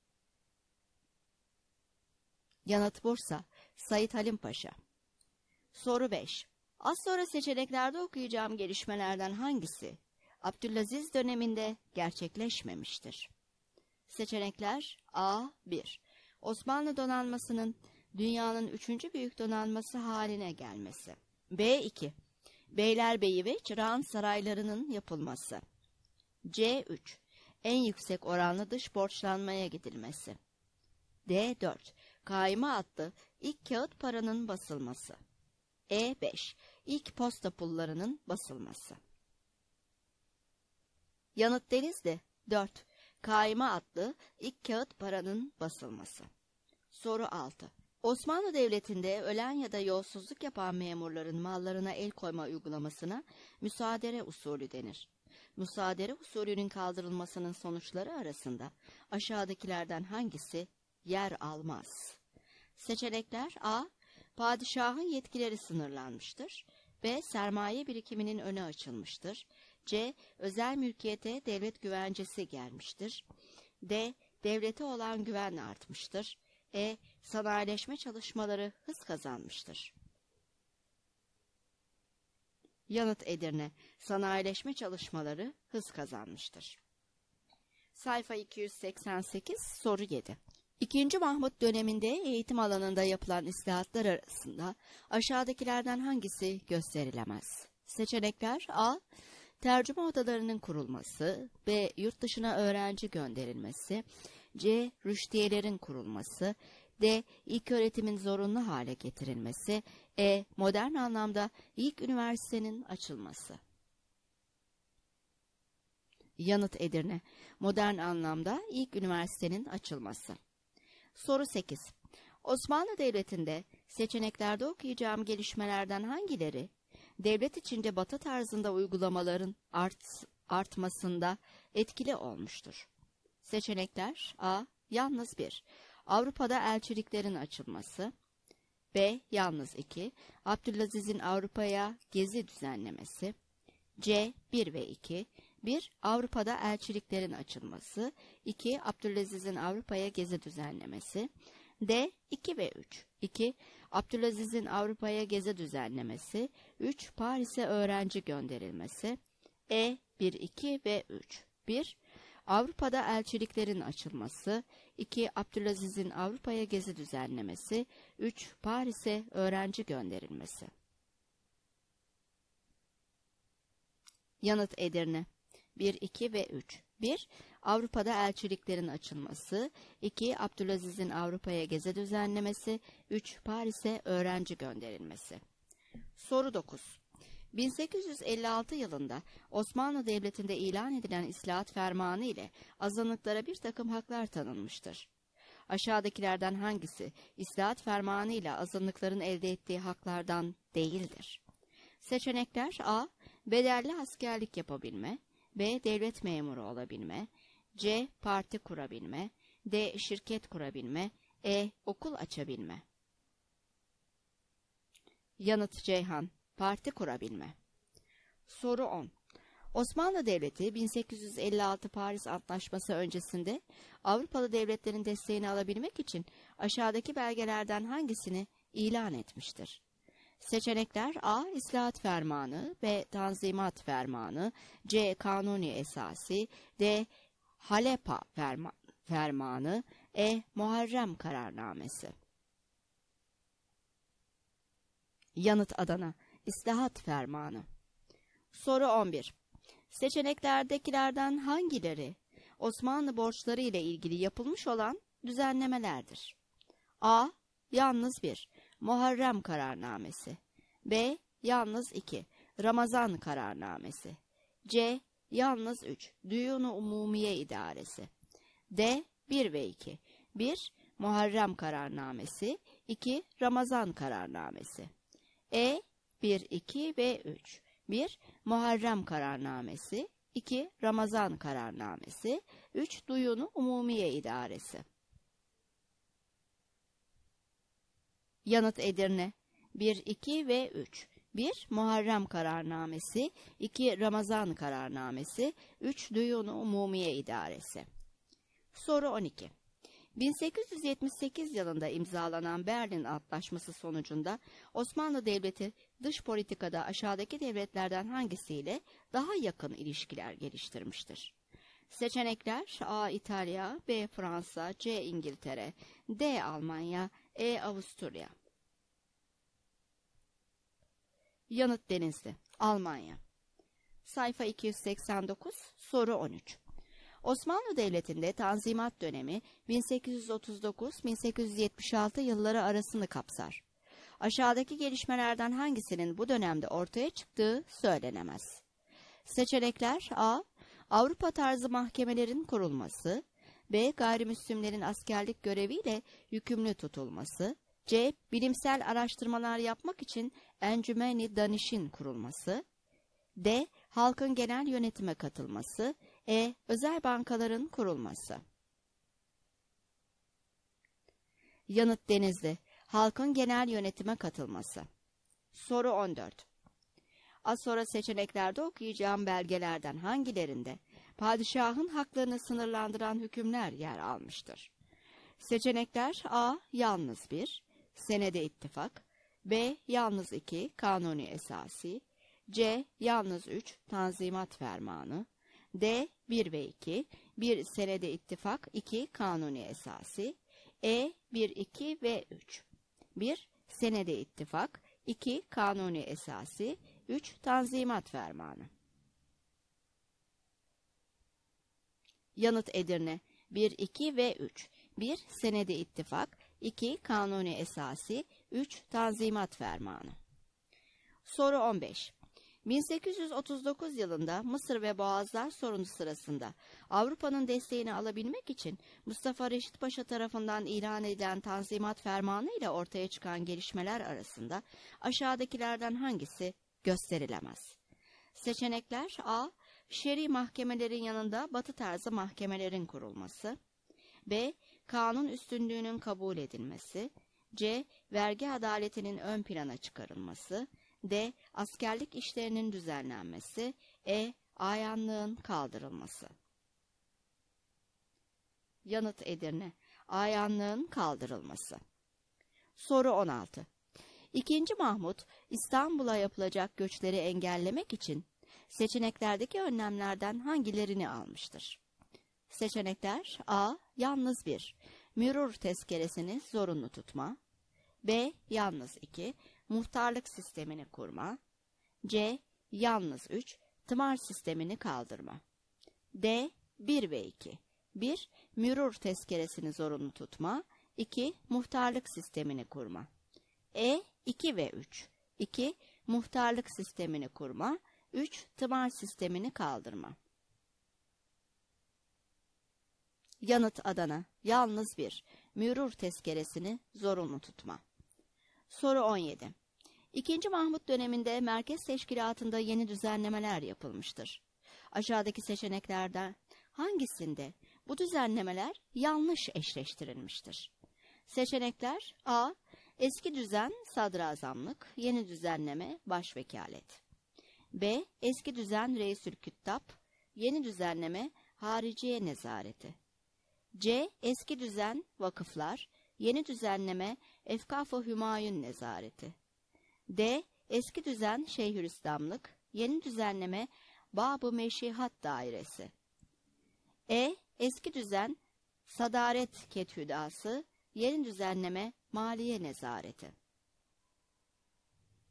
Yanıt Bursa. Said Halim Paşa. Soru 5. Az sonra seçeneklerde okuyacağım gelişmelerden hangisi Abdülaziz döneminde gerçekleşmemiştir? Seçenekler A. 1. Osmanlı donanmasının dünyanın 3. büyük donanması haline gelmesi. B. 2. Beylerbeyi ve Çırağan saraylarının yapılması. C. 3. En yüksek oranlı dış borçlanmaya gidilmesi. D. 4. Kaime adlı ilk kağıt paranın basılması. E. 5. İlk posta pullarının basılması. Yanıt Denizli. 4. Kaime adlı ilk kağıt paranın basılması. Soru 6. Osmanlı Devleti'nde ölen ya da yolsuzluk yapan memurların mallarına el koyma uygulamasına müsaadere usulü denir. Müsaadere usulünün kaldırılmasının sonuçları arasında aşağıdakilerden hangisi yer almaz? Seçenekler A. Padişahın yetkileri sınırlanmıştır. B. Sermaye birikiminin önü açılmıştır. C. Özel mülkiyete devlet güvencesi gelmiştir. D. Devlete olan güven artmıştır. E. Sanayileşme çalışmaları hız kazanmıştır. Yanıt Edirne. Sanayileşme çalışmaları hız kazanmıştır. Sayfa 288, soru 7. İkinci Mahmut döneminde eğitim alanında yapılan islahatlar arasında aşağıdakilerden hangisi gösterilemez? Seçenekler A. Tercüme odalarının kurulması, B. Yurt dışına öğrenci gönderilmesi, C. Rüştiyelerin kurulması, D. İlköğretimin zorunlu hale getirilmesi, E. Modern anlamda ilk üniversitenin açılması. Yanıt Edirne. Modern anlamda ilk üniversitenin açılması. Soru 8. Osmanlı Devleti'nde seçeneklerde okuyacağım gelişmelerden hangileri devlet içinde Batı tarzında uygulamaların artmasında etkili olmuştur? Seçenekler A. Yalnız 1. Avrupa'da elçiliklerin açılması. B. Yalnız 2. Abdülaziz'in Avrupa'ya gezi düzenlemesi. C. 1 ve 2. 1. Avrupa'da elçiliklerin açılması. 2. Abdülaziz'in Avrupa'ya gezi düzenlemesi. D. 2 ve 3. 2. Abdülaziz'in Avrupa'ya gezi düzenlemesi. 3. Paris'e öğrenci gönderilmesi. E. 1, 2 ve 3. 1. Avrupa'da elçiliklerin açılması. 2. Abdülaziz'in Avrupa'ya gezi düzenlemesi. 3. Paris'e öğrenci gönderilmesi. Yanıt Edirne. 1, 2 ve 3. 1. Avrupa'da elçiliklerin açılması. 2. Abdülaziz'in Avrupa'ya gezi düzenlemesi. 3. Paris'e öğrenci gönderilmesi. Soru 9. 1856 yılında Osmanlı Devleti'nde ilan edilen İslahat Fermanı ile azınlıklara bir takım haklar tanınmıştır. Aşağıdakilerden hangisi İslahat Fermanı ile azınlıkların elde ettiği haklardan değildir? Seçenekler A. Bedelli askerlik yapabilme, B. Devlet memuru olabilme, C. Parti kurabilme, D. Şirket kurabilme, E. Okul açabilme. Yanıt Ceyhan. Parti kurabilme. Soru 10. Osmanlı Devleti 1856 Paris Antlaşması öncesinde Avrupalı devletlerin desteğini alabilmek için aşağıdaki belgelerden hangisini ilan etmiştir? Seçenekler A. İslahat Fermanı, B. Tanzimat Fermanı, C. Kanuni Esası, D. Halepa Fermanı, E. Muharrem Kararnamesi. Yanıt Adana İslahat Fermanı. Soru 11. Seçeneklerdekilerden hangileri Osmanlı borçları ile ilgili yapılmış olan düzenlemelerdir? A. Yalnız 1. Muharrem Kararnamesi. B. Yalnız 2. Ramazan Kararnamesi. C. Yalnız 3. Düyun-u Umumiye İdaresi. D. 1 ve 2. 1. Muharrem Kararnamesi. 2. Ramazan Kararnamesi. E. 1, 2 ve 3. 1. Muharrem Kararnamesi. 2. Ramazan Kararnamesi. 3. Düyun-u Umumiye İdaresi. Yanıt Edirne 1, 2 ve 3. 1. Muharrem Kararnamesi. 2. Ramazan Kararnamesi. 3. Düyun-u Umumiye İdaresi. Soru 12. 1878 yılında imzalanan Berlin Antlaşması sonucunda Osmanlı Devleti dış politikada aşağıdaki devletlerden hangisiyle daha yakın ilişkiler geliştirmiştir? Seçenekler A. İtalya, B. Fransa, C. İngiltere, D. Almanya, E. Avusturya. Yanıt Denizli, Almanya. Sayfa 289, soru 13. Osmanlı Devleti'nde Tanzimat dönemi 1839-1876 yılları arasını kapsar. Aşağıdaki gelişmelerden hangisinin bu dönemde ortaya çıktığı söylenemez. Seçenekler A. Avrupa tarzı mahkemelerin kurulması, B. Gayrimüslimlerin askerlik göreviyle yükümlü tutulması, C. Bilimsel araştırmalar yapmak için Encümeni Daniş'in kurulması, D. Halkın genel yönetime katılması, E. Özel bankaların kurulması. Yanıt Denizli, halkın genel yönetime katılması. Soru 14. Az sonra seçeneklerde okuyacağım belgelerden hangilerinde padişahın haklarını sınırlandıran hükümler yer almıştır? Seçenekler A. Yalnız 1. Senede ittifak. B. Yalnız 2. Kanuni esası. C. Yalnız 3. Tanzimat fermanı. D. 1 ve 2. 1. Senede ittifak. 2. Kanuni esası. E. 1, 2 ve 3. 1. Senede ittifak. 2. Kanuni esası. 3. Tanzimat fermanı. Yanıt Edirne 1, 2 ve 3. 1. Senede ittifak. 2. Kanuni esası. 3. Tanzimat fermanı. Soru 15. 1839 yılında Mısır ve Boğazlar sorunu sırasında Avrupa'nın desteğini alabilmek için Mustafa Reşit Paşa tarafından ilan edilen Tanzimat Fermanı ile ortaya çıkan gelişmeler arasında aşağıdakilerden hangisi gösterilemez? Seçenekler A. Şer'i mahkemelerin yanında Batı tarzı mahkemelerin kurulması, B. Kanun üstünlüğünün kabul edilmesi, C. Vergi adaletinin ön plana çıkarılması, D. Askerlik işlerinin düzenlenmesi, E. Ayanlığın kaldırılması. Yanıt Edirne, ayanlığın kaldırılması. Soru 16. 2. Mahmut, İstanbul'a yapılacak göçleri engellemek için seçeneklerdeki önlemlerden hangilerini almıştır? Seçenekler A. Yalnız 1. Mürur tezkeresini zorunlu tutma. B. Yalnız 2. Muhtarlık sistemini kurma. C. Yalnız 3. Tımar sistemini kaldırma. D. 1 ve 2. 1. Mürur tezkeresini zorunlu tutma. 2. Muhtarlık sistemini kurma. E. 2 ve 3. 2. Muhtarlık sistemini kurma. 3. Tımar sistemini kaldırma. Yanıt Adana, yalnız 1. Mürur tezkeresini zorunlu tutma. Soru 17. 2. Mahmut döneminde Merkez Teşkilatı'nda yeni düzenlemeler yapılmıştır. Aşağıdaki seçeneklerden hangisinde bu düzenlemeler yanlış eşleştirilmiştir? Seçenekler A. Eski düzen sadrazamlık, yeni düzenleme başvekalet. B. Eski düzen reisülküttab, yeni düzenleme hariciye nezareti. C. Eski düzen vakıflar, yeni düzenleme Efkaf-ı Hümayun nezareti. D. Eski düzen Şeyhülislamlık, yeni düzenleme Bab-ı Meşihat dairesi. E. Eski düzen Sadaret Kethüdası, yeni düzenleme Maliye nezareti.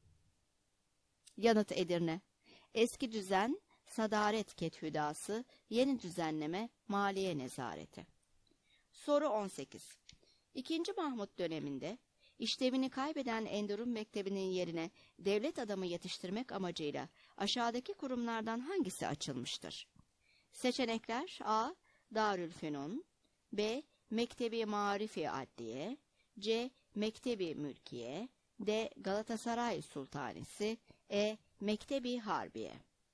Yanıt Edirne. Eski düzen sadaret kethüdası, yeni düzenleme maliye nezareti. Soru 18. 2. Mahmut döneminde işlevini kaybeden Enderun Mektebi'nin yerine devlet adamı yetiştirmek amacıyla aşağıdaki kurumlardan hangisi açılmıştır? Seçenekler: A. Darülfünun, B. Mektebi Marifi Adliye, C. Mektebi Mülkiye, D. Galatasaray Sultanisi, E. Mektebi Harbiye.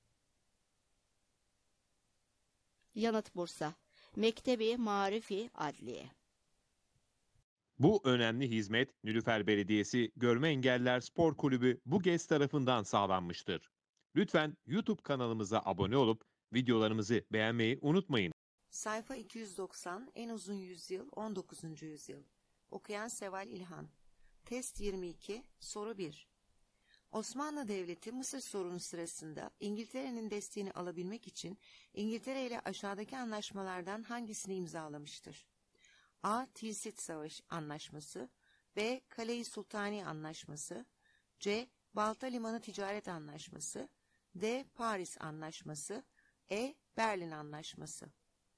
Yanıt Bursa. Mektebi Marifi Adliye. Bu önemli hizmet Nilüfer Belediyesi Görme Engelliler Spor Kulübü BUGES tarafından sağlanmıştır. Lütfen YouTube kanalımıza abone olup videolarımızı beğenmeyi unutmayın. Sayfa 290 En uzun yüzyıl 19. yüzyıl. Okuyan Seval İlhan. Test 22 Soru 1. Osmanlı Devleti Mısır sorunu sırasında İngiltere'nin desteğini alabilmek için İngiltere ile aşağıdaki anlaşmalardan hangisini imzalamıştır? A. Tilsit Savaş Anlaşması, B. Kale-i Sultani Anlaşması, C. Balta Limanı Ticaret Anlaşması, D. Paris Anlaşması, E. Berlin Anlaşması.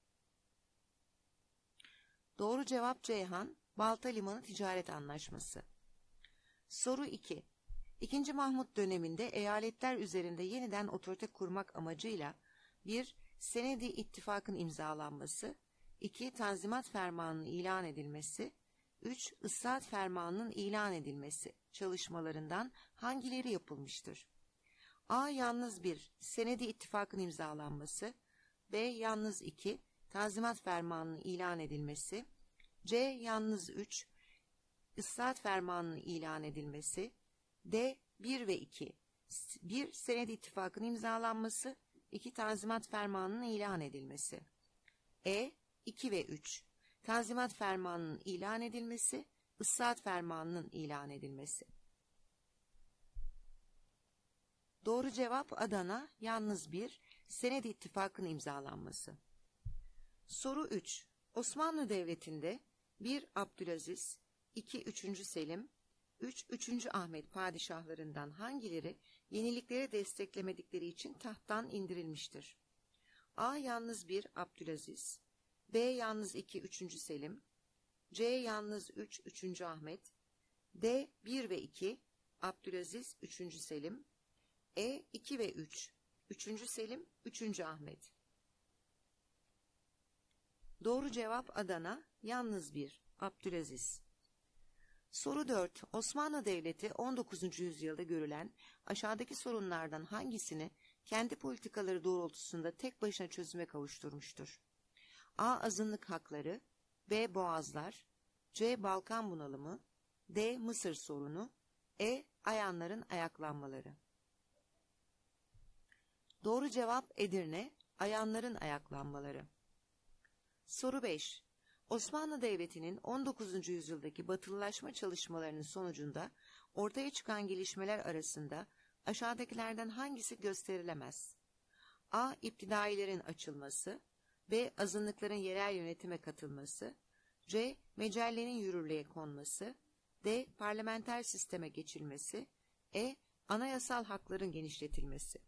Doğru cevap Ceyhan, Balta Limanı Ticaret Anlaşması. Soru 2. 2. Mahmut döneminde eyaletler üzerinde yeniden otorite kurmak amacıyla 1. Senedi İttifak'ın imzalanması, 2. Tanzimat Fermanı'nın ilan edilmesi, 3. Islahat Fermanı'nın ilan edilmesi çalışmalarından hangileri yapılmıştır? A. Yalnız 1. Senedi İttifak'ın imzalanması, B. Yalnız 2. Tanzimat Fermanı'nın ilan edilmesi, C. Yalnız 3. Islahat Fermanı'nın ilan edilmesi, D. 1 ve 2. 1. Senedi İttifak'ın imzalanması, 2. Tanzimat Fermanı'nın ilan edilmesi. E. 2 ve 3. Tanzimat Fermanı'nın ilan edilmesi, Islahat Fermanı'nın ilan edilmesi. Doğru cevap Adana, yalnız 1. Senedi İttifak'ın imzalanması. Soru 3. Osmanlı Devleti'nde 1. Abdülaziz, 2. 3. Selim, 3. 3. Ahmet padişahlarından hangileri yenilikleri desteklemedikleri için tahttan indirilmiştir? A. Yalnız 1. Abdülaziz, B. Yalnız 2. 3. Selim, C. Yalnız 3. 3. Ahmet, D. 1 ve 2. Abdülaziz 3. Selim, E. 2 ve 3. 3. Selim, 3. Ahmet. Doğru cevap Adana, yalnız 1. Abdülaziz. Soru 4. Osmanlı Devleti 19. yüzyılda görülen aşağıdaki sorunlardan hangisini kendi politikaları doğrultusunda tek başına çözüme kavuşturmuştur? A. Azınlık hakları, B. Boğazlar, C. Balkan bunalımı, D. Mısır sorunu, E. Ayanların ayaklanmaları. Doğru cevap Edirne, ayanların ayaklanmaları. Soru 5. Osmanlı Devleti'nin 19. yüzyıldaki batılılaşma çalışmalarının sonucunda ortaya çıkan gelişmeler arasında aşağıdakilerden hangisi gösterilemez? A. İptidailerin açılması, B. Azınlıkların yerel yönetime katılması, C. Mecellenin yürürlüğe konması, D. Parlamenter sisteme geçilmesi, E. Anayasal hakların genişletilmesi.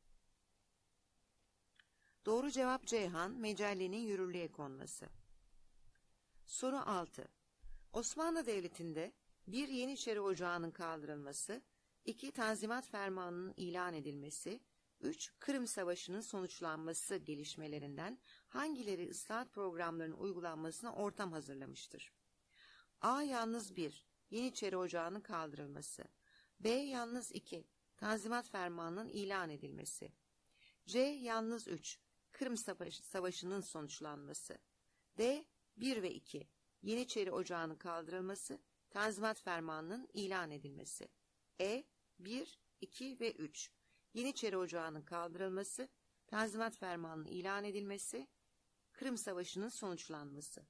Doğru cevap Ceyhan, mecellenin yürürlüğe konması. Soru 6. Osmanlı Devleti'nde 1. Yeniçeri Ocağı'nın kaldırılması, 2. Tanzimat Fermanı'nın ilan edilmesi, 3. Kırım Savaşı'nın sonuçlanması gelişmelerinden hangileri ıslahat programlarının uygulanmasına ortam hazırlamıştır? A. Yalnız 1. Yeniçeri Ocağı'nın kaldırılması, B. Yalnız 2. Tanzimat Fermanı'nın ilan edilmesi, C. Yalnız 3. Kırım Savaşı'nın sonuçlanması, D. 1 ve 2. Yeniçeri Ocağı'nın kaldırılması, Tanzimat Fermanı'nın ilan edilmesi, E. 1, 2 ve 3. Yeniçeri Ocağı'nın kaldırılması, Tanzimat Fermanı'nın ilan edilmesi, Kırım Savaşı'nın sonuçlanması.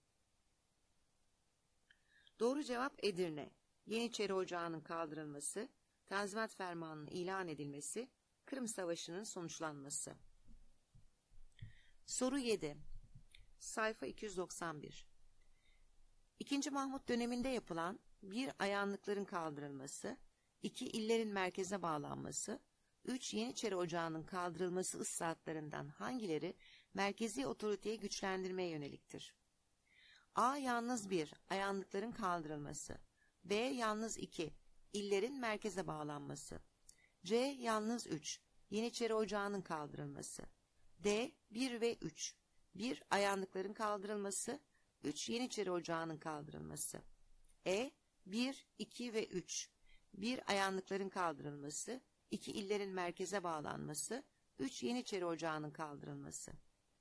Doğru cevap Edirne. Yeniçeri Ocağı'nın kaldırılması, Tanzimat Fermanı'nın ilan edilmesi, Kırım Savaşı'nın sonuçlanması. Soru 7. Sayfa 291. 2. Mahmut döneminde yapılan 1. Ayanlıkların kaldırılması, 2. illerin merkeze bağlanması, 3 Yeniçeri Ocağı'nın kaldırılması ıslahatlarından hangileri merkezi otoriteyi güçlendirmeye yöneliktir? A. Yalnız 1. Ayanlıkların kaldırılması. B. Yalnız 2. İllerin merkeze bağlanması. C. Yalnız 3. Yeniçeri Ocağı'nın kaldırılması. D. 1 ve 3. 1. Ayanlıkların kaldırılması. 3. Yeniçeri Ocağı'nın kaldırılması. E. 1, 2 ve 3. 1. Ayanlıkların kaldırılması. 2. İllerin merkeze bağlanması. 3. Yeniçeri Ocağı'nın kaldırılması.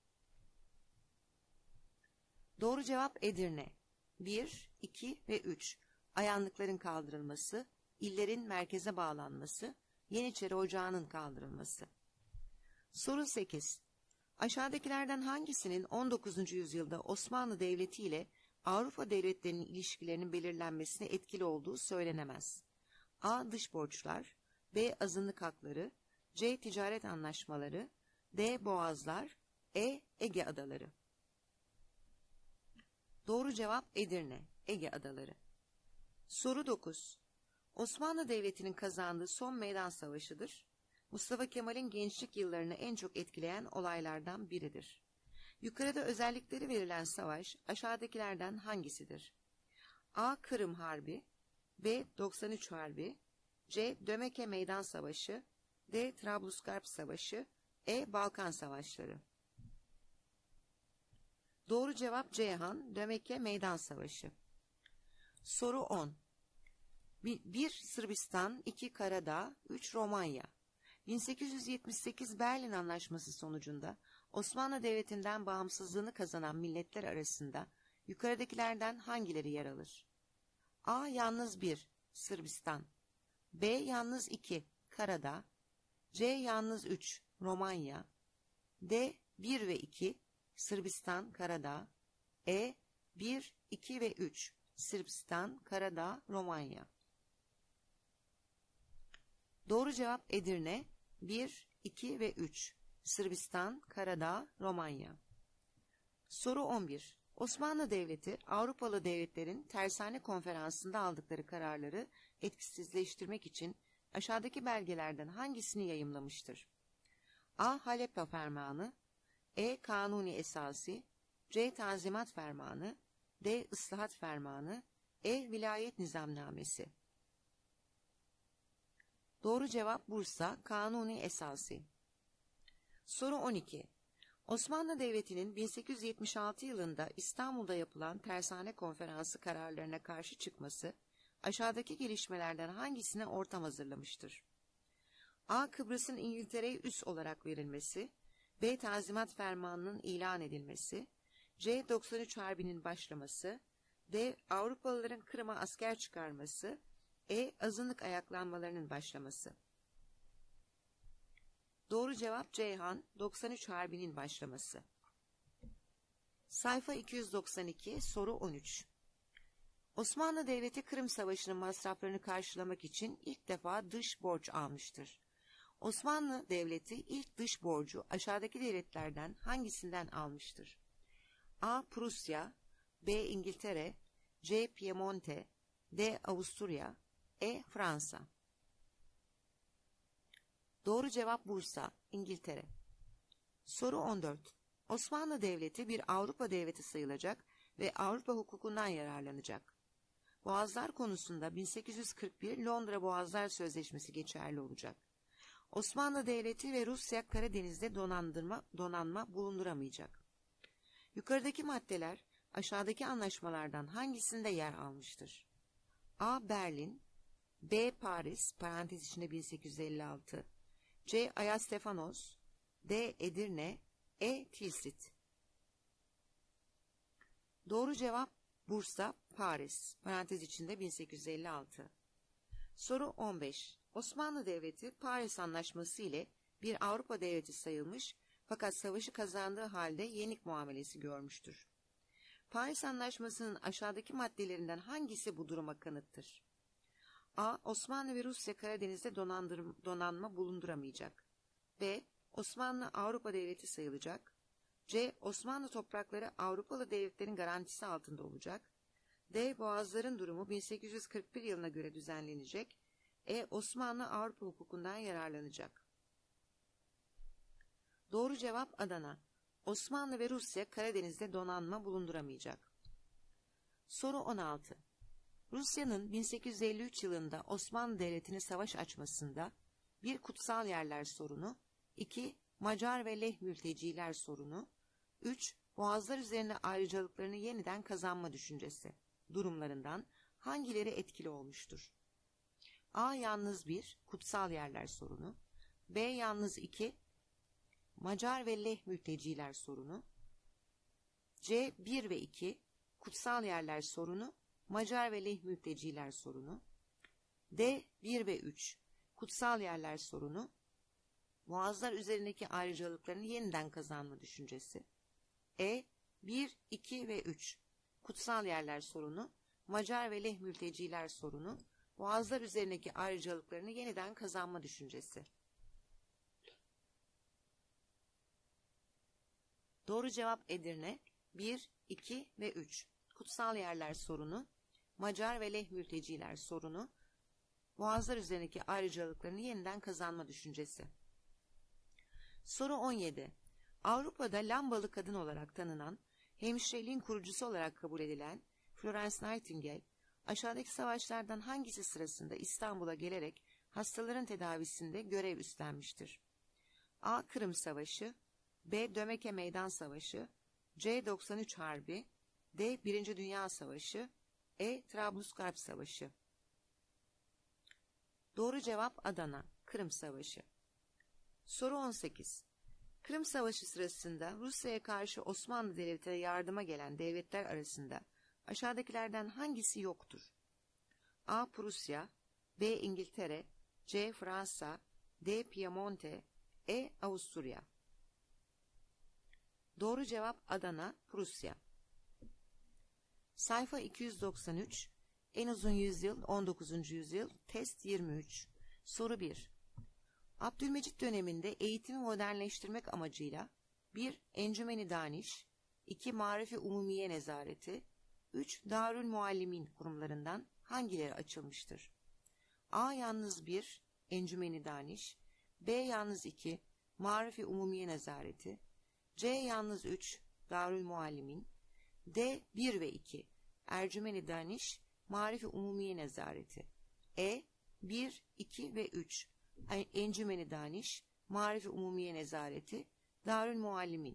Doğru cevap Edirne. 1, 2 ve 3. Ayanlıkların kaldırılması, illerin merkeze bağlanması, Yeniçeri Ocağı'nın kaldırılması. Soru 8. Aşağıdakilerden hangisinin 19. yüzyılda Osmanlı Devleti ile Avrupa devletlerinin ilişkilerinin belirlenmesine etkili olduğu söylenemez? A. Dış borçlar, B. Azınlık hakları, C. Ticaret anlaşmaları, D. Boğazlar, E. Ege adaları. Doğru cevap Edirne, Ege adaları. Soru 9. Osmanlı Devleti'nin kazandığı son meydan savaşıdır. Mustafa Kemal'in gençlik yıllarını en çok etkileyen olaylardan biridir. Yukarıda özellikleri verilen savaş aşağıdakilerden hangisidir? A. Kırım Harbi, B. 93 Harbi, C. Dömeke Meydan Savaşı, D. Trablusgarp Savaşı, E. Balkan Savaşları. Doğru cevap Ceyhan, Dömeke Meydan Savaşı. Soru 10. 1 Sırbistan, 2 Karadağ, 3 Romanya. 1878 Berlin Anlaşması sonucunda Osmanlı Devleti'nden bağımsızlığını kazanan milletler arasında yukarıdakilerden hangileri yer alır? A. Yalnız 1 Sırbistan, B. Yalnız 2 Karadağ, C. Yalnız 3 Romanya, D. 1 ve 2 Sırbistan, Karadağ, E. 1, 2 ve 3 Sırbistan, Karadağ, Romanya. Doğru cevap Edirne, 1, 2 ve 3 Sırbistan, Karadağ, Romanya. Soru 11. Osmanlı Devleti, Avrupalı devletlerin Tersane Konferansı'nda aldıkları kararları etkisizleştirmek için aşağıdaki belgelerden hangisini yayımlamıştır? A. Haleppa Fermanı, E. Kanuni Esası, C. Tanzimat Fermanı, D. Islahat Fermanı, E. Vilayet Nizamnamesi. Doğru cevap Bursa, Kanuni Esası. Soru 12. Osmanlı Devleti'nin 1876 yılında İstanbul'da yapılan Tersane Konferansı kararlarına karşı çıkması, aşağıdaki gelişmelerden hangisine ortam hazırlamıştır? A. Kıbrıs'ın İngiltere'ye üs olarak verilmesi, B. Tanzimat Fermanı'nın ilan edilmesi, C. 93 Harbi'nin başlaması, D. Avrupalıların Kırım'a asker çıkarması, E. Azınlık ayaklanmalarının başlaması. Doğru cevap Ceyhan, 93 Harbi'nin başlaması. Sayfa 292, soru 13. Osmanlı Devleti Kırım Savaşı'nın masraflarını karşılamak için ilk defa dış borç almıştır. Osmanlı Devleti ilk dış borcu aşağıdaki devletlerden hangisinden almıştır? A. Prusya, B. İngiltere, C. Piemonte, D. Avusturya, E. Fransa. Doğru cevap Bursa, İngiltere. Soru 14. Osmanlı Devleti bir Avrupa devleti sayılacak ve Avrupa hukukundan yararlanacak. Boğazlar konusunda 1841 Londra Boğazlar Sözleşmesi geçerli olacak. Osmanlı Devleti ve Rusya Karadeniz'de donanma bulunduramayacak. Yukarıdaki maddeler aşağıdaki anlaşmalardan hangisinde yer almıştır? A. Berlin, B. Paris parantez içinde 1856, C. Ayastefanos, D. Edirne, E. Tilsit. Doğru cevap Bursa, Paris parantez içinde 1856. Soru 15. Osmanlı Devleti Paris Anlaşması ile bir Avrupa devleti sayılmış fakat savaşı kazandığı halde yenik muamelesi görmüştür. Paris Anlaşması'nın aşağıdaki maddelerinden hangisi bu duruma kanıttır? A. Osmanlı ve Rusya Karadeniz'de donanma bulunduramayacak. B. Osmanlı Avrupa devleti sayılacak. C. Osmanlı toprakları Avrupalı devletlerin garantisi altında olacak. D. Boğazların durumu 1841 yılına göre düzenlenecek. E. Osmanlı Avrupa hukukundan yararlanacak. Doğru cevap Adana. Osmanlı ve Rusya Karadeniz'de donanma bulunduramayacak. Soru 16. Rusya'nın 1853 yılında Osmanlı Devleti'ne savaş açmasında 1. Kutsal yerler sorunu, 2. Macar ve Leh mülteciler sorunu, 3. Boğazlar üzerine ayrıcalıklarını yeniden kazanma düşüncesi durumlarından hangileri etkili olmuştur? A. Yalnız 1. Kutsal yerler sorunu, B. Yalnız 2. Macar ve Leh mülteciler sorunu, C. 1 ve 2. Kutsal yerler sorunu, Macar ve Leh mülteciler sorunu, D. 1 ve 3. Kutsal yerler sorunu, Boğazlar üzerindeki ayrıcalıklarını yeniden kazanma düşüncesi, E. 1, 2 ve 3. Kutsal yerler sorunu, Macar ve Leh mülteciler sorunu, Boğazlar üzerindeki ayrıcalıklarını yeniden kazanma düşüncesi. Doğru cevap Edirne. 1, 2 ve 3. Kutsal yerler sorunu, Macar ve Leh mülteciler sorunu, Boğazlar üzerindeki ayrıcalıklarını yeniden kazanma düşüncesi. Soru 17. Avrupa'da lambalı kadın olarak tanınan, hemşireliğin kurucusu olarak kabul edilen Florence Nightingale, aşağıdaki savaşlardan hangisi sırasında İstanbul'a gelerek hastaların tedavisinde görev üstlenmiştir? A. Kırım Savaşı, B. Dömeke Meydan Savaşı, C. 93 Harbi, D. 1. Dünya Savaşı, E. Trablusgarp Savaşı. Doğru cevap Adana, Kırım Savaşı. Soru 18. Kırım Savaşı sırasında Rusya'ya karşı Osmanlı Devleti'ne yardıma gelen devletler arasında aşağıdakilerden hangisi yoktur? A. Prusya, B. İngiltere, C. Fransa, D. Piemonte, E. Avusturya. Doğru cevap Adana, Prusya. Sayfa 293, en uzun yüzyıl 19. yüzyıl, test 23. Soru 1. Abdülmecit döneminde eğitimi modernleştirmek amacıyla 1. Encümeni Daniş, 2. Marifi Umumiye Nezareti, 3. Darül Muallimin kurumlarından hangileri açılmıştır? A. Yalnız 1. Encümeni Daniş, B. Yalnız 2. Marifi Umumiye Nezareti, C. Yalnız 3. Darül Muallimin, D. 1 ve 2. Ercümeni Daniş, Marifi Umumiye Nezareti, E. 1, 2 ve 3. Encümeni Daniş, Marifi Umumiye Nezareti, Darül Muallimin.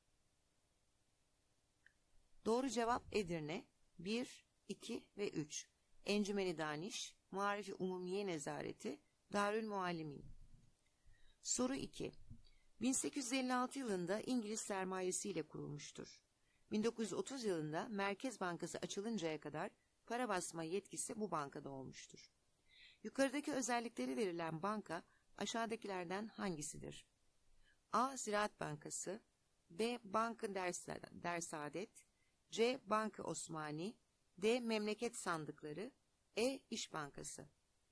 Doğru cevap Edirne. 1, 2 ve 3. Encümeni Daniş, Marifi Umumiye Nezareti, Darül Muallimin. Soru 2. 1856 yılında İngiliz sermayesiyle kurulmuştur. 1930 yılında Merkez Bankası açılıncaya kadar para basma yetkisi bu bankada olmuştur. Yukarıdaki özellikleri verilen banka aşağıdakilerden hangisidir? A. Ziraat Bankası, B. Bankı Dersaadet, C. Bankı Osmani, D. Memleket Sandıkları, E. İş Bankası.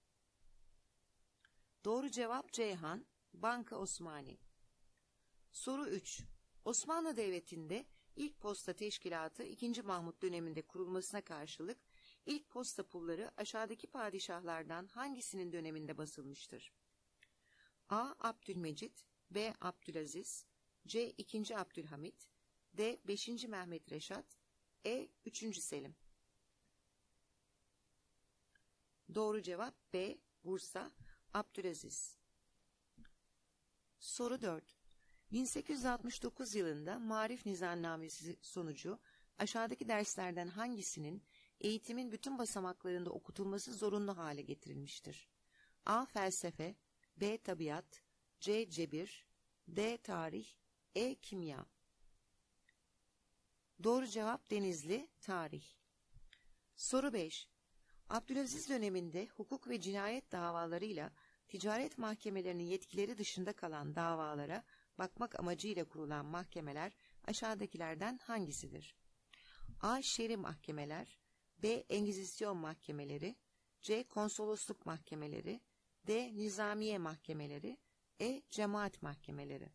Doğru cevap Ceyhan, Bankı Osmani. Soru 3. Osmanlı Devleti'nde ilk posta teşkilatı 2. Mahmut döneminde kurulmasına karşılık ilk posta pulları aşağıdaki padişahlardan hangisinin döneminde basılmıştır? A. Abdülmecit, B. Abdülaziz, C. 2. Abdülhamit, D. 5. Mehmet Reşat, E. 3. Selim. Doğru cevap B. Bursa, Abdülaziz. Soru 4. 1869 yılında Marif Nizamnamesi sonucu aşağıdaki derslerden hangisinin eğitimin bütün basamaklarında okutulması zorunlu hale getirilmiştir? A. Felsefe, B. Tabiat, C. Cebir, D. Tarih, E. Kimya. Doğru cevap Denizli, Tarih. Soru 5. Abdülaziz döneminde hukuk ve cinayet davalarıyla ticaret mahkemelerinin yetkileri dışında kalan davalara bakmak amacıyla kurulan mahkemeler aşağıdakilerden hangisidir? A. Şer'i mahkemeler, B. Engizisyon mahkemeleri, C. Konsolosluk mahkemeleri, D. Nizamiye mahkemeleri, E. Cemaat mahkemeleri.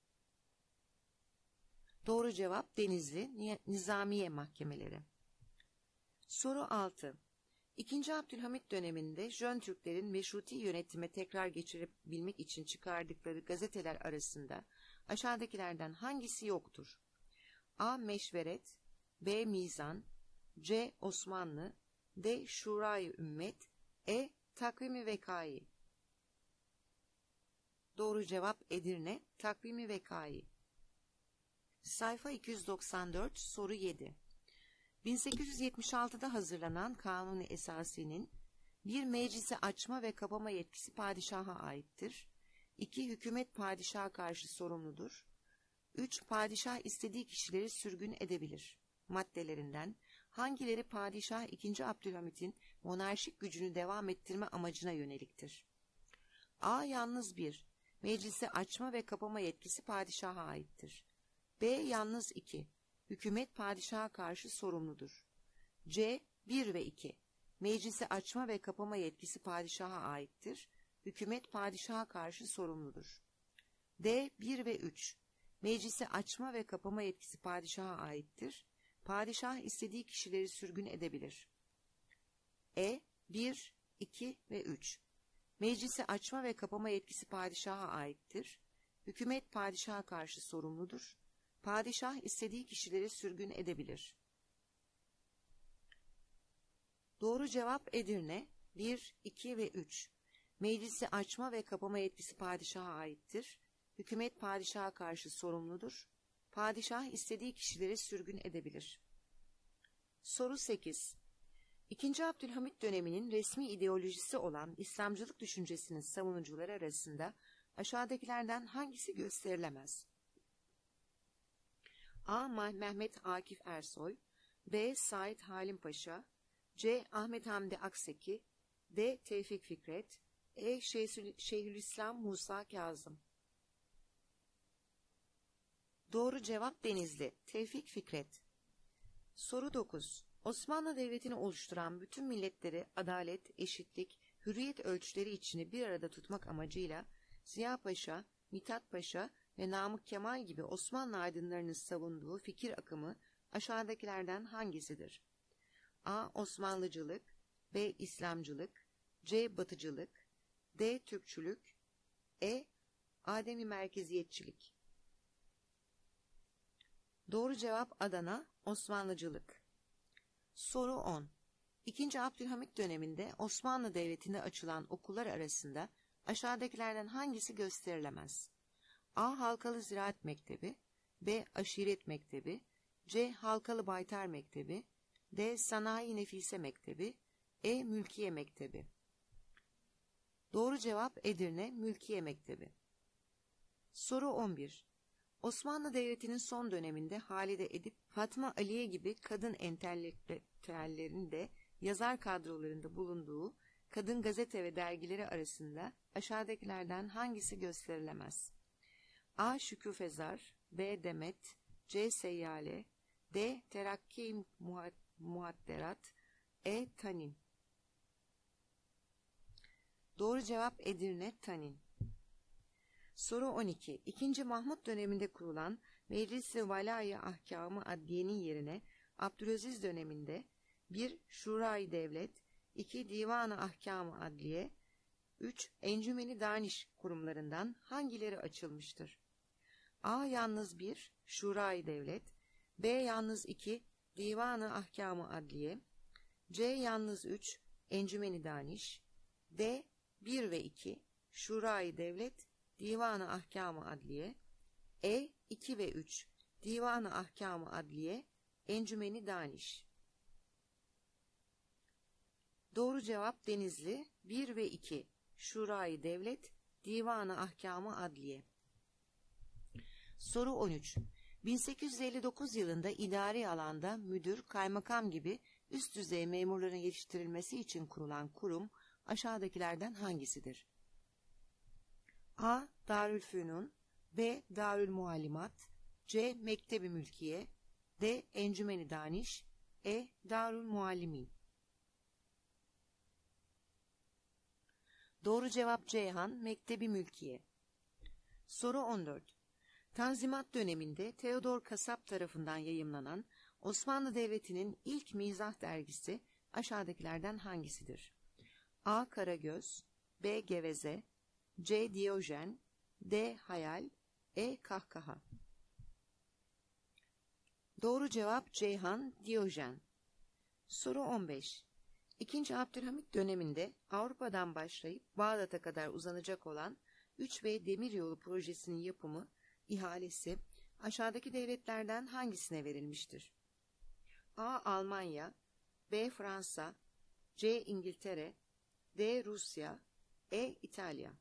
Doğru cevap Denizli, Nizamiye mahkemeleri. Soru 6. II. Abdülhamit döneminde Jön Türklerin meşruti yönetime tekrar geçirebilmek için çıkardıkları gazeteler arasında aşağıdakilerden hangisi yoktur? A. Meşveret, B. Mizan, C. Osmanlı, D. Şurayı Ümmet, E. Takvimi Vekai. Doğru cevap Edirne, Takvimi Vekai. Sayfa 294, soru 7. 1876'da hazırlanan Kanuni Esasi'nin 1. Meclisi açma ve kapama yetkisi padişaha aittir. 2. Hükümet padişaha karşı sorumludur. 3. Padişah istediği kişileri sürgün edebilir. Maddelerinden hangileri Padişah II. Abdülhamit'in monarşik gücünü devam ettirme amacına yöneliktir? A. Yalnız 1. Meclisi açma ve kapama yetkisi padişaha aittir. B. Yalnız 2. Hükümet padişaha karşı sorumludur. C. 1 ve 2. Meclisi açma ve kapama yetkisi padişaha aittir. Hükümet padişaha karşı sorumludur. D. 1 ve 3. Meclisi açma ve kapama yetkisi padişaha aittir. Padişah istediği kişileri sürgün edebilir. E. 1, 2 ve 3. Meclisi açma ve kapama yetkisi padişaha aittir. Hükümet padişaha karşı sorumludur. Padişah istediği kişileri sürgün edebilir. Doğru cevap Edirne 1, 2 ve 3. Meclisi açma ve kapama yetkisi padişaha aittir. Hükümet padişaha karşı sorumludur. Padişah istediği kişileri sürgün edebilir. Soru 8. II. Abdülhamit döneminin resmi ideolojisi olan İslamcılık düşüncesinin savunucuları arasında aşağıdakilerden hangisi gösterilemez? A. Mehmet Akif Ersoy, B. Said Halim Paşa, C. Ahmet Hamdi Akseki, D. Tevfik Fikret, E. Şeyhülislam Musa Kazım. Doğru cevap Denizli, Tevfik Fikret. Soru 9. Osmanlı Devleti'ni oluşturan bütün milletleri adalet, eşitlik, hürriyet ölçüleri içinde bir arada tutmak amacıyla Ziya Paşa, Mithat Paşa ve Namık Kemal gibi Osmanlı aydınlarının savunduğu fikir akımı aşağıdakilerden hangisidir? A. Osmanlıcılık, B. İslamcılık, C. Batıcılık, D. Türkçülük, E. Ademi merkeziyetçilik. Doğru cevap Adana, Osmanlıcılık. Soru 10. II. Abdülhamit döneminde Osmanlı Devleti'nde açılan okullar arasında aşağıdakilerden hangisi gösterilemez? A. Halkalı Ziraat Mektebi, B. Aşiret Mektebi, C. Halkalı Baytar Mektebi, D. Sanayi Nefise Mektebi, E. Mülkiye Mektebi. Doğru cevap Edirne, Mülkiye Mektebi. Soru 11. Osmanlı Devleti'nin son döneminde Halide Edip, Fatma Aliye gibi kadın entelektüellerin de yazar kadrolarında bulunduğu kadın gazete ve dergileri arasında aşağıdakilerden hangisi gösterilemez? A. Şükufezar, B. Demet, C. Seyyale, D. Terakki Muhadderat, E. Tanin. Doğru cevap Edirne, Tanin. Soru 12. II. Mahmut döneminde kurulan Meclis-i Valâ-i Ahkâm-ı Adliye'nin yerine Abdülaziz döneminde 1. Şurâ-i Devlet, 2. Divan-ı Ahkâm-ı Adliye, 3. Encümeni Daniş kurumlarından hangileri açılmıştır? A. Yalnız 1. Şurâ-i Devlet, B. Yalnız 2. Divan-ı Ahkâm-ı Adliye, C. Yalnız 3. Encümeni Daniş, D. 1 ve 2. Şurâ-i Devlet, Divan-ı Ahkâm-ı Adliye, E. 2 ve 3. Divan-ı Ahkâm-ı Adliye, Encümeni Daniş. Doğru cevap Denizli 1 ve 2. Şurâ-i Devlet, Divan-ı Ahkâm-ı Adliye. Soru 13. 1859 yılında idari alanda müdür, kaymakam gibi üst düzey memurların yetiştirilmesi için kurulan kurum aşağıdakilerden hangisidir? A. Darülfünun, B. Darülmuallimat, C. Mektebi Mülkiye, D. Encümeni Daniş, E. Darülmuallimin. Doğru cevap Ceyhan, Mektebi Mülkiye. Soru 14. Tanzimat döneminde Theodor Kasap tarafından yayımlanan Osmanlı Devleti'nin ilk mizah dergisi aşağıdakilerden hangisidir? A. Karagöz, B. Geveze, C. Diyojen, D. Hayal, E. Kahkaha. Doğru cevap Ceyhan, Diyojen. Soru 15. İkinci Abdülhamit döneminde Avrupa'dan başlayıp Bağdat'a kadar uzanacak olan 3B Demiryolu projesinin yapımı, ihalesi aşağıdaki devletlerden hangisine verilmiştir? A. Almanya, B. Fransa, C. İngiltere, D. Rusya, E. İtalya.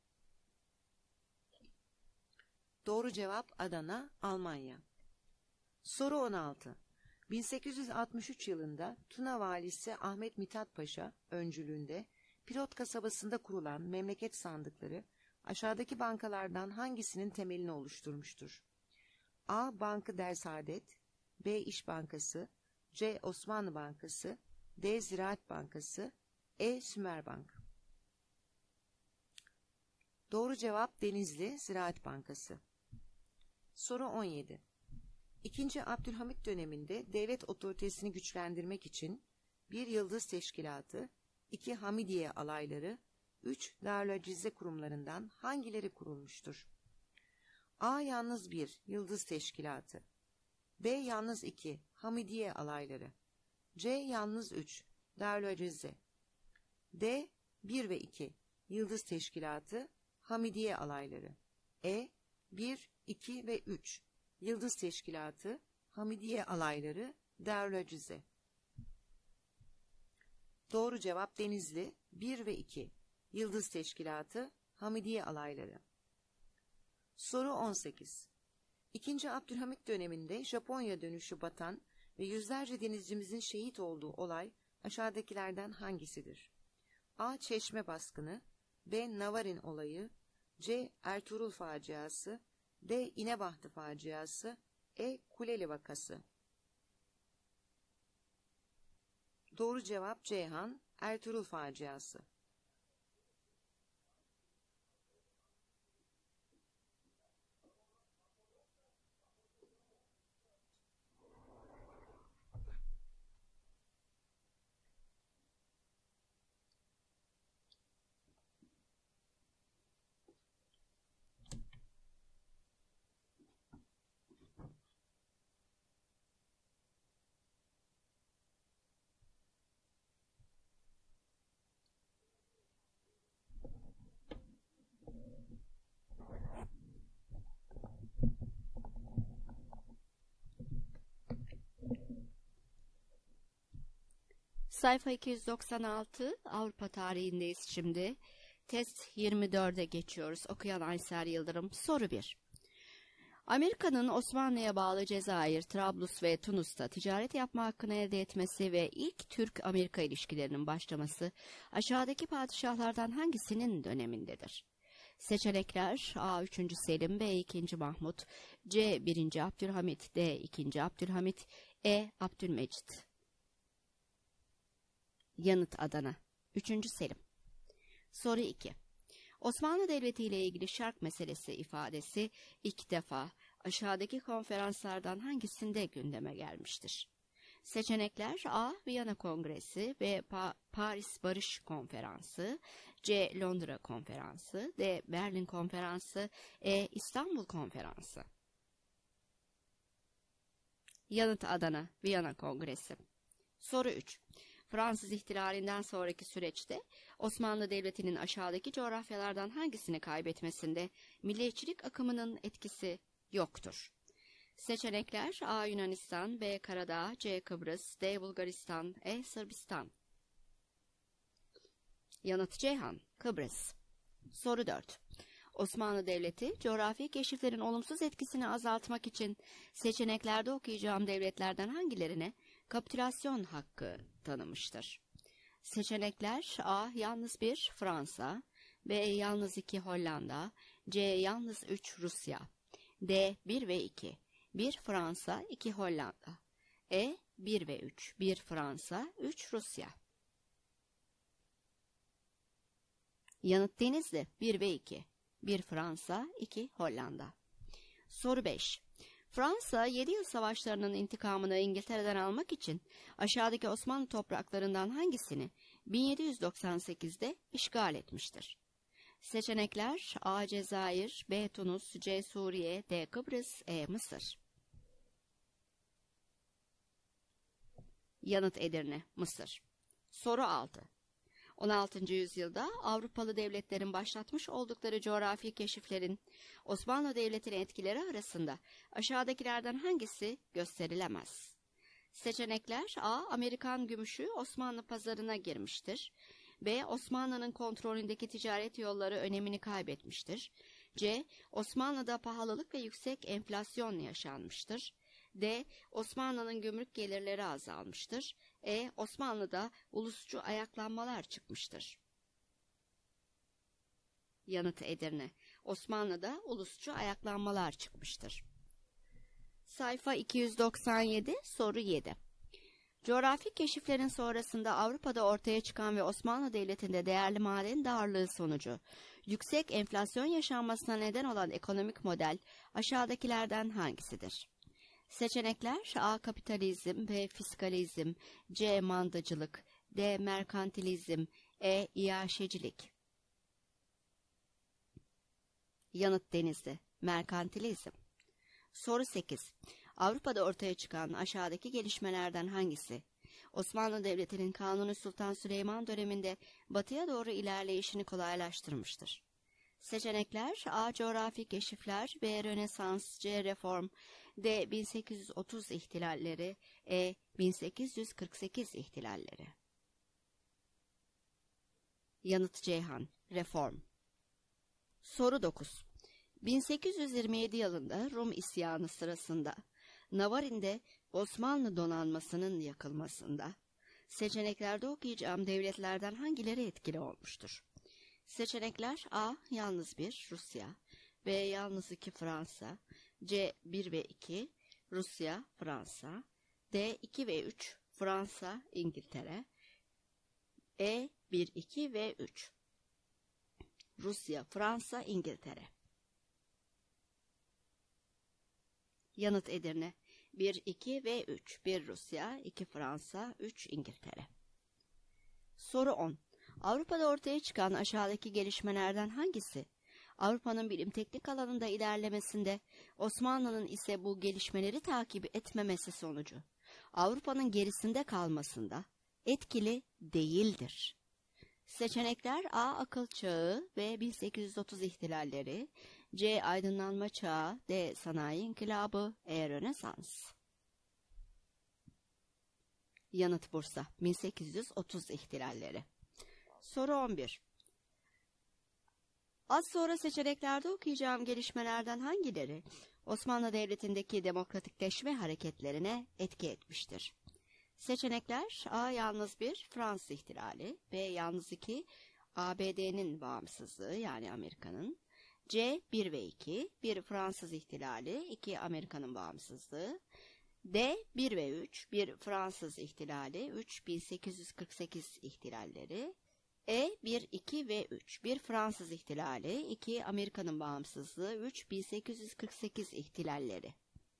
Doğru cevap Adana, Almanya. Soru 16. 1863 yılında Tuna valisi Ahmet Mithat Paşa öncülüğünde Pirot kasabasında kurulan memleket sandıkları aşağıdaki bankalardan hangisinin temelini oluşturmuştur? A. Bankı Dersaadet, B. İş Bankası, C. Osmanlı Bankası, D. Ziraat Bankası, E. Sümerbank. Doğru cevap Denizli Ziraat Bankası. Soru 17. İkinci Abdülhamit döneminde devlet otoritesini güçlendirmek için 1. Yıldız Teşkilatı, 2. Hamidiye alayları, 3. Darülacize kurumlarından hangileri kurulmuştur? A. Yalnız 1. Yıldız Teşkilatı, B. Yalnız 2. Hamidiye alayları, C. Yalnız 3. Darülacize, D. 1 ve 2. Yıldız Teşkilatı, Hamidiye alayları, E. 1, 2 ve 3. Yıldız Teşkilatı, Hamidiye alayları, Darülacize. Doğru cevap Denizli 1 ve 2. Yıldız Teşkilatı, Hamidiye alayları. Soru 18. İkinci Abdülhamit döneminde Japonya dönüşü batan ve yüzlerce denizcimizin şehit olduğu olay aşağıdakilerden hangisidir? A. Çeşme baskını, B. Navarin olayı, C. Ertuğrul faciası, D. İnebahtı faciası, E. Kuleli vakası. Doğru cevap Ceyhan, Ertuğrul faciası. Sayfa 296, Avrupa tarihindeyiz şimdi. Test 24'e geçiyoruz. Okuyan Aysel Yıldırım. Soru 1. Amerika'nın Osmanlı'ya bağlı Cezayir, Trablus ve Tunus'ta ticaret yapma hakkını elde etmesi ve ilk Türk-Amerika ilişkilerinin başlaması aşağıdaki padişahlardan hangisinin dönemindedir? Seçenekler A. 3. Selim, B. 2. Mahmut, C. 1. Abdülhamit, D. 2. Abdülhamit, E. Abdülmecit. Yanıt Adana. 3. Selim. Soru 2. Osmanlı Devleti ile ilgili şark meselesi ifadesi ilk defa aşağıdaki konferanslardan hangisinde gündeme gelmiştir? Seçenekler A. Viyana Kongresi, B. Paris Barış Konferansı, C. Londra Konferansı, D. Berlin Konferansı, E. İstanbul Konferansı. Yanıt Adana, Viyana Kongresi. Soru 3. Fransız ihtilalinden sonraki süreçte Osmanlı Devleti'nin aşağıdaki coğrafyalardan hangisini kaybetmesinde milliyetçilik akımının etkisi yoktur? Seçenekler A. Yunanistan, B. Karadağ, C. Kıbrıs, D. Bulgaristan, E. Sırbistan. Yanıt Ceyhan, Kıbrıs. Soru 4. Osmanlı Devleti, coğrafi keşiflerin olumsuz etkisini azaltmak için seçeneklerde okuyacağım devletlerden hangilerine kapitülasyon hakkı tanımıştır? Seçenekler A. Yalnız 1 Fransa, B. Yalnız 2 Hollanda, C. Yalnız 3 Rusya, D. 1 ve 2 1 Fransa, 2 Hollanda, E. 1 ve 3 1 Fransa, 3 Rusya. Yanıt Denizli 1 ve 2 1 Fransa, 2 Hollanda. Soru 5. Fransa 7 yıl savaşlarının intikamını İngiltere'den almak için aşağıdaki Osmanlı topraklarından hangisini 1798'de işgal etmiştir? Seçenekler A. Cezayir, B. Tunus, C. Suriye, D. Kıbrıs, E. Mısır. Yanıt Edirne, Mısır. Soru 6. 16. yüzyılda Avrupalı devletlerin başlatmış oldukları coğrafi keşiflerin Osmanlı Devleti'nin etkileri arasında aşağıdakilerden hangisi gösterilemez? Seçenekler A. Amerikan gümüşü Osmanlı pazarına girmiştir. B. Osmanlı'nın kontrolündeki ticaret yolları önemini kaybetmiştir. C. Osmanlı'da pahalılık ve yüksek enflasyon yaşanmıştır. D. Osmanlı'nın gümrük gelirleri azalmıştır. E. Osmanlı'da ulusçu ayaklanmalar çıkmıştır. Yanıt Edirne. Osmanlı'da ulusçu ayaklanmalar çıkmıştır. Sayfa 297, soru 7. Coğrafi keşiflerin sonrasında Avrupa'da ortaya çıkan ve Osmanlı Devleti'nde değerli maden darlığı sonucu yüksek enflasyon yaşanmasına neden olan ekonomik model aşağıdakilerden hangisidir? Seçenekler A. Kapitalizm, B. Fiskalizm, C. Mandacılık, D. Merkantilizm, E. İyaşecilik. Yanıt Denizli, merkantilizm. Soru 8. Avrupa'da ortaya çıkan aşağıdaki gelişmelerden hangisi Osmanlı Devleti'nin Kanuni Sultan Süleyman döneminde batıya doğru ilerleyişini kolaylaştırmıştır? Seçenekler A. Coğrafi keşifler, B. Rönesans, C. Reform, D. 1830 ihtilalleri, E. 1848 ihtilalleri. Yanıt Ceyhan, Reform. Soru 9. 1827 yılında Rum isyanı sırasında Navarin'de Osmanlı donanmasının yakılmasında seçeneklerde okuyacağım devletlerden hangileri etkili olmuştur? Seçenekler A. Yalnız 1 Rusya, B. Yalnız 2 Fransa, C. 1 ve 2 Rusya, Fransa, D. 2 ve 3 Fransa, İngiltere, E. 1, 2 ve 3 Rusya, Fransa, İngiltere. Yanıt Edirne. 1, 2 ve 3. 1 Rusya, 2 Fransa, 3 İngiltere. Soru 10. Avrupa'da ortaya çıkan aşağıdaki gelişmelerden hangisi Avrupa'nın bilim teknik alanında ilerlemesinde, Osmanlı'nın ise bu gelişmeleri takip etmemesi sonucu Avrupa'nın gerisinde kalmasında etkili değildir? Seçenekler A. Akıl çağı, B. 1830 ihtilalleri, C. Aydınlanma çağı, D. Sanayi inkılabı, E. Rönesans. Yanıt Bursa, 1830 ihtilalleri. Soru 11. Az sonra seçeneklerde okuyacağım gelişmelerden hangileri Osmanlı Devleti'ndeki demokratikleşme hareketlerine etki etmiştir? Seçenekler A. Yalnız 1 Fransız ihtilali, B. Yalnız 2 ABD'nin bağımsızlığı yani Amerika'nın, C. 1 ve 2 1 Fransız ihtilali, 2 Amerika'nın bağımsızlığı, D. 1 ve 3 1 Fransız ihtilali, 3 1848 ihtilalleri, E. 1, 2 ve 3 1 Fransız ihtilali, 2 Amerika'nın bağımsızlığı, 3 1848 ihtilalleri.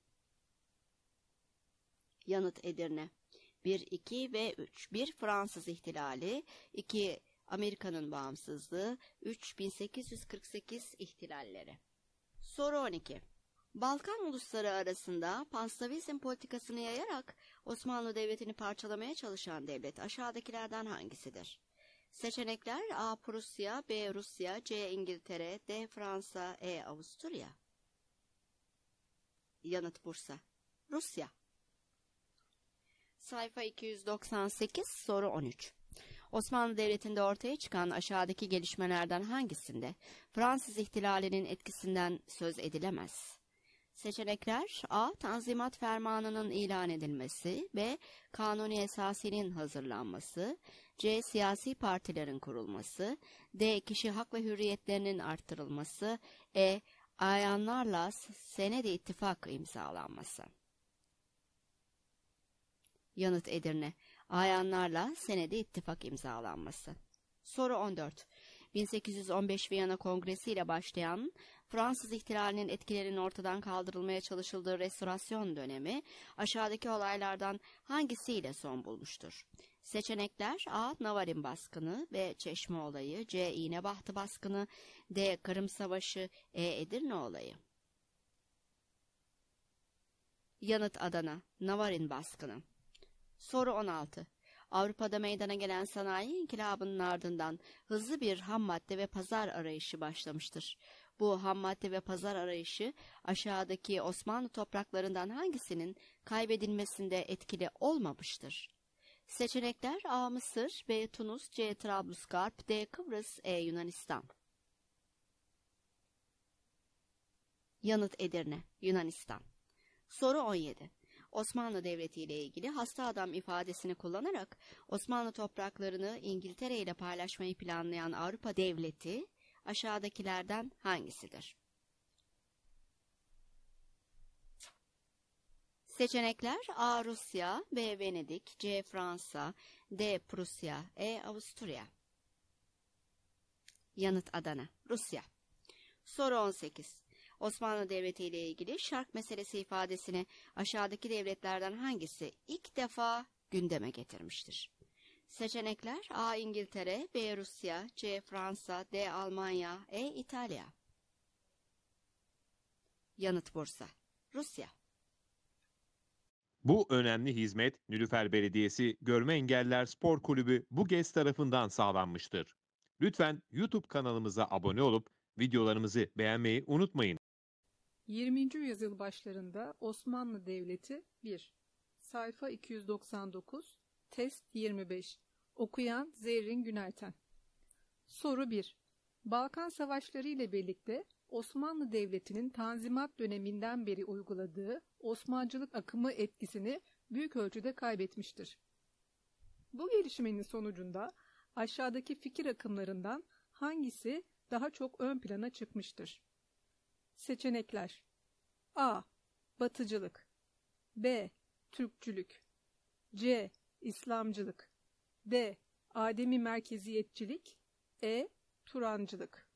Yanıt Edirne. 1, 2 ve 3 1 Fransız ihtilali, 2 Amerika'nın bağımsızlığı, 3 1848 ihtilalleri. Soru 12. Balkan ulusları arasında Panslavizm politikasını yayarak Osmanlı Devleti'ni parçalamaya çalışan devlet aşağıdakilerden hangisidir? Seçenekler A. Prusya, B. Rusya, C. İngiltere, D. Fransa, E. Avusturya. Yanıt Bursa. Rusya. Sayfa 298, soru 13. Osmanlı Devleti'nde ortaya çıkan aşağıdaki gelişmelerden hangisinde Fransız ihtilalinin etkisinden söz edilemez? Seçenekler A. Tanzimat Fermanı'nın ilan edilmesi, B. Kanuni Esasi'nin hazırlanması, C. Siyasi partilerin kurulması, D. Kişi hak ve hürriyetlerinin arttırılması, E. Ayanlarla senedi ittifak imzalanması. Yanıt Edirne. Ayanlarla senedi ittifak imzalanması. Soru 14. 1815 Viyana Kongresi ile başlayan Fransız ihtilalinin etkilerinin ortadan kaldırılmaya çalışıldığı restorasyon dönemi aşağıdaki olaylardan hangisiyle son bulmuştur? Seçenekler: A. Navarin baskını, B. Çeşme olayı, C. İğnebahtı baskını, D. Kırım Savaşı, E. Edirne olayı. Yanıt Adana, Navarin baskını. Soru 16. Avrupa'da meydana gelen sanayi inkılabının ardından hızlı bir ham madde ve pazar arayışı başlamıştır. Bu ham madde ve pazar arayışı aşağıdaki Osmanlı topraklarından hangisinin kaybedilmesinde etkili olmamıştır? Seçenekler: A. Mısır, B. Tunus, C. Trablusgarp, D. Kıbrıs, E. Yunanistan. Yanıt Edirne, Yunanistan. Soru 17. Osmanlı Devleti ile ilgili hasta adam ifadesini kullanarak Osmanlı topraklarını İngiltere ile paylaşmayı planlayan Avrupa devleti aşağıdakilerden hangisidir? Seçenekler: A. Rusya, B. Venedik, C. Fransa, D. Prusya, E. Avusturya. Yanıt Adana, Rusya. Soru 18. Osmanlı Devleti ile ilgili şark meselesi ifadesini aşağıdaki devletlerden hangisi ilk defa gündeme getirmiştir? Seçenekler: A. İngiltere, B. Rusya, C. Fransa, D. Almanya, E. İtalya. Yanıt Bursa, Rusya. Bu önemli hizmet Nilüfer Belediyesi Görme Engelliler Spor Kulübü BUGES tarafından sağlanmıştır. Lütfen YouTube kanalımıza abone olup videolarımızı beğenmeyi unutmayın. 20. yüzyıl başlarında Osmanlı Devleti 1. Sayfa 299, test 25. Okuyan Zerrin Günelten. Soru 1. Balkan Savaşları ile birlikte Osmanlı Devleti'nin Tanzimat döneminden beri uyguladığı Osmancılık akımı etkisini büyük ölçüde kaybetmiştir. Bu gelişmenin sonucunda aşağıdaki fikir akımlarından hangisi daha çok ön plana çıkmıştır? Seçenekler: A. Batıcılık, B. Türkçülük, C. İslamcılık, D. Ademi merkeziyetçilik, E. Turancılık.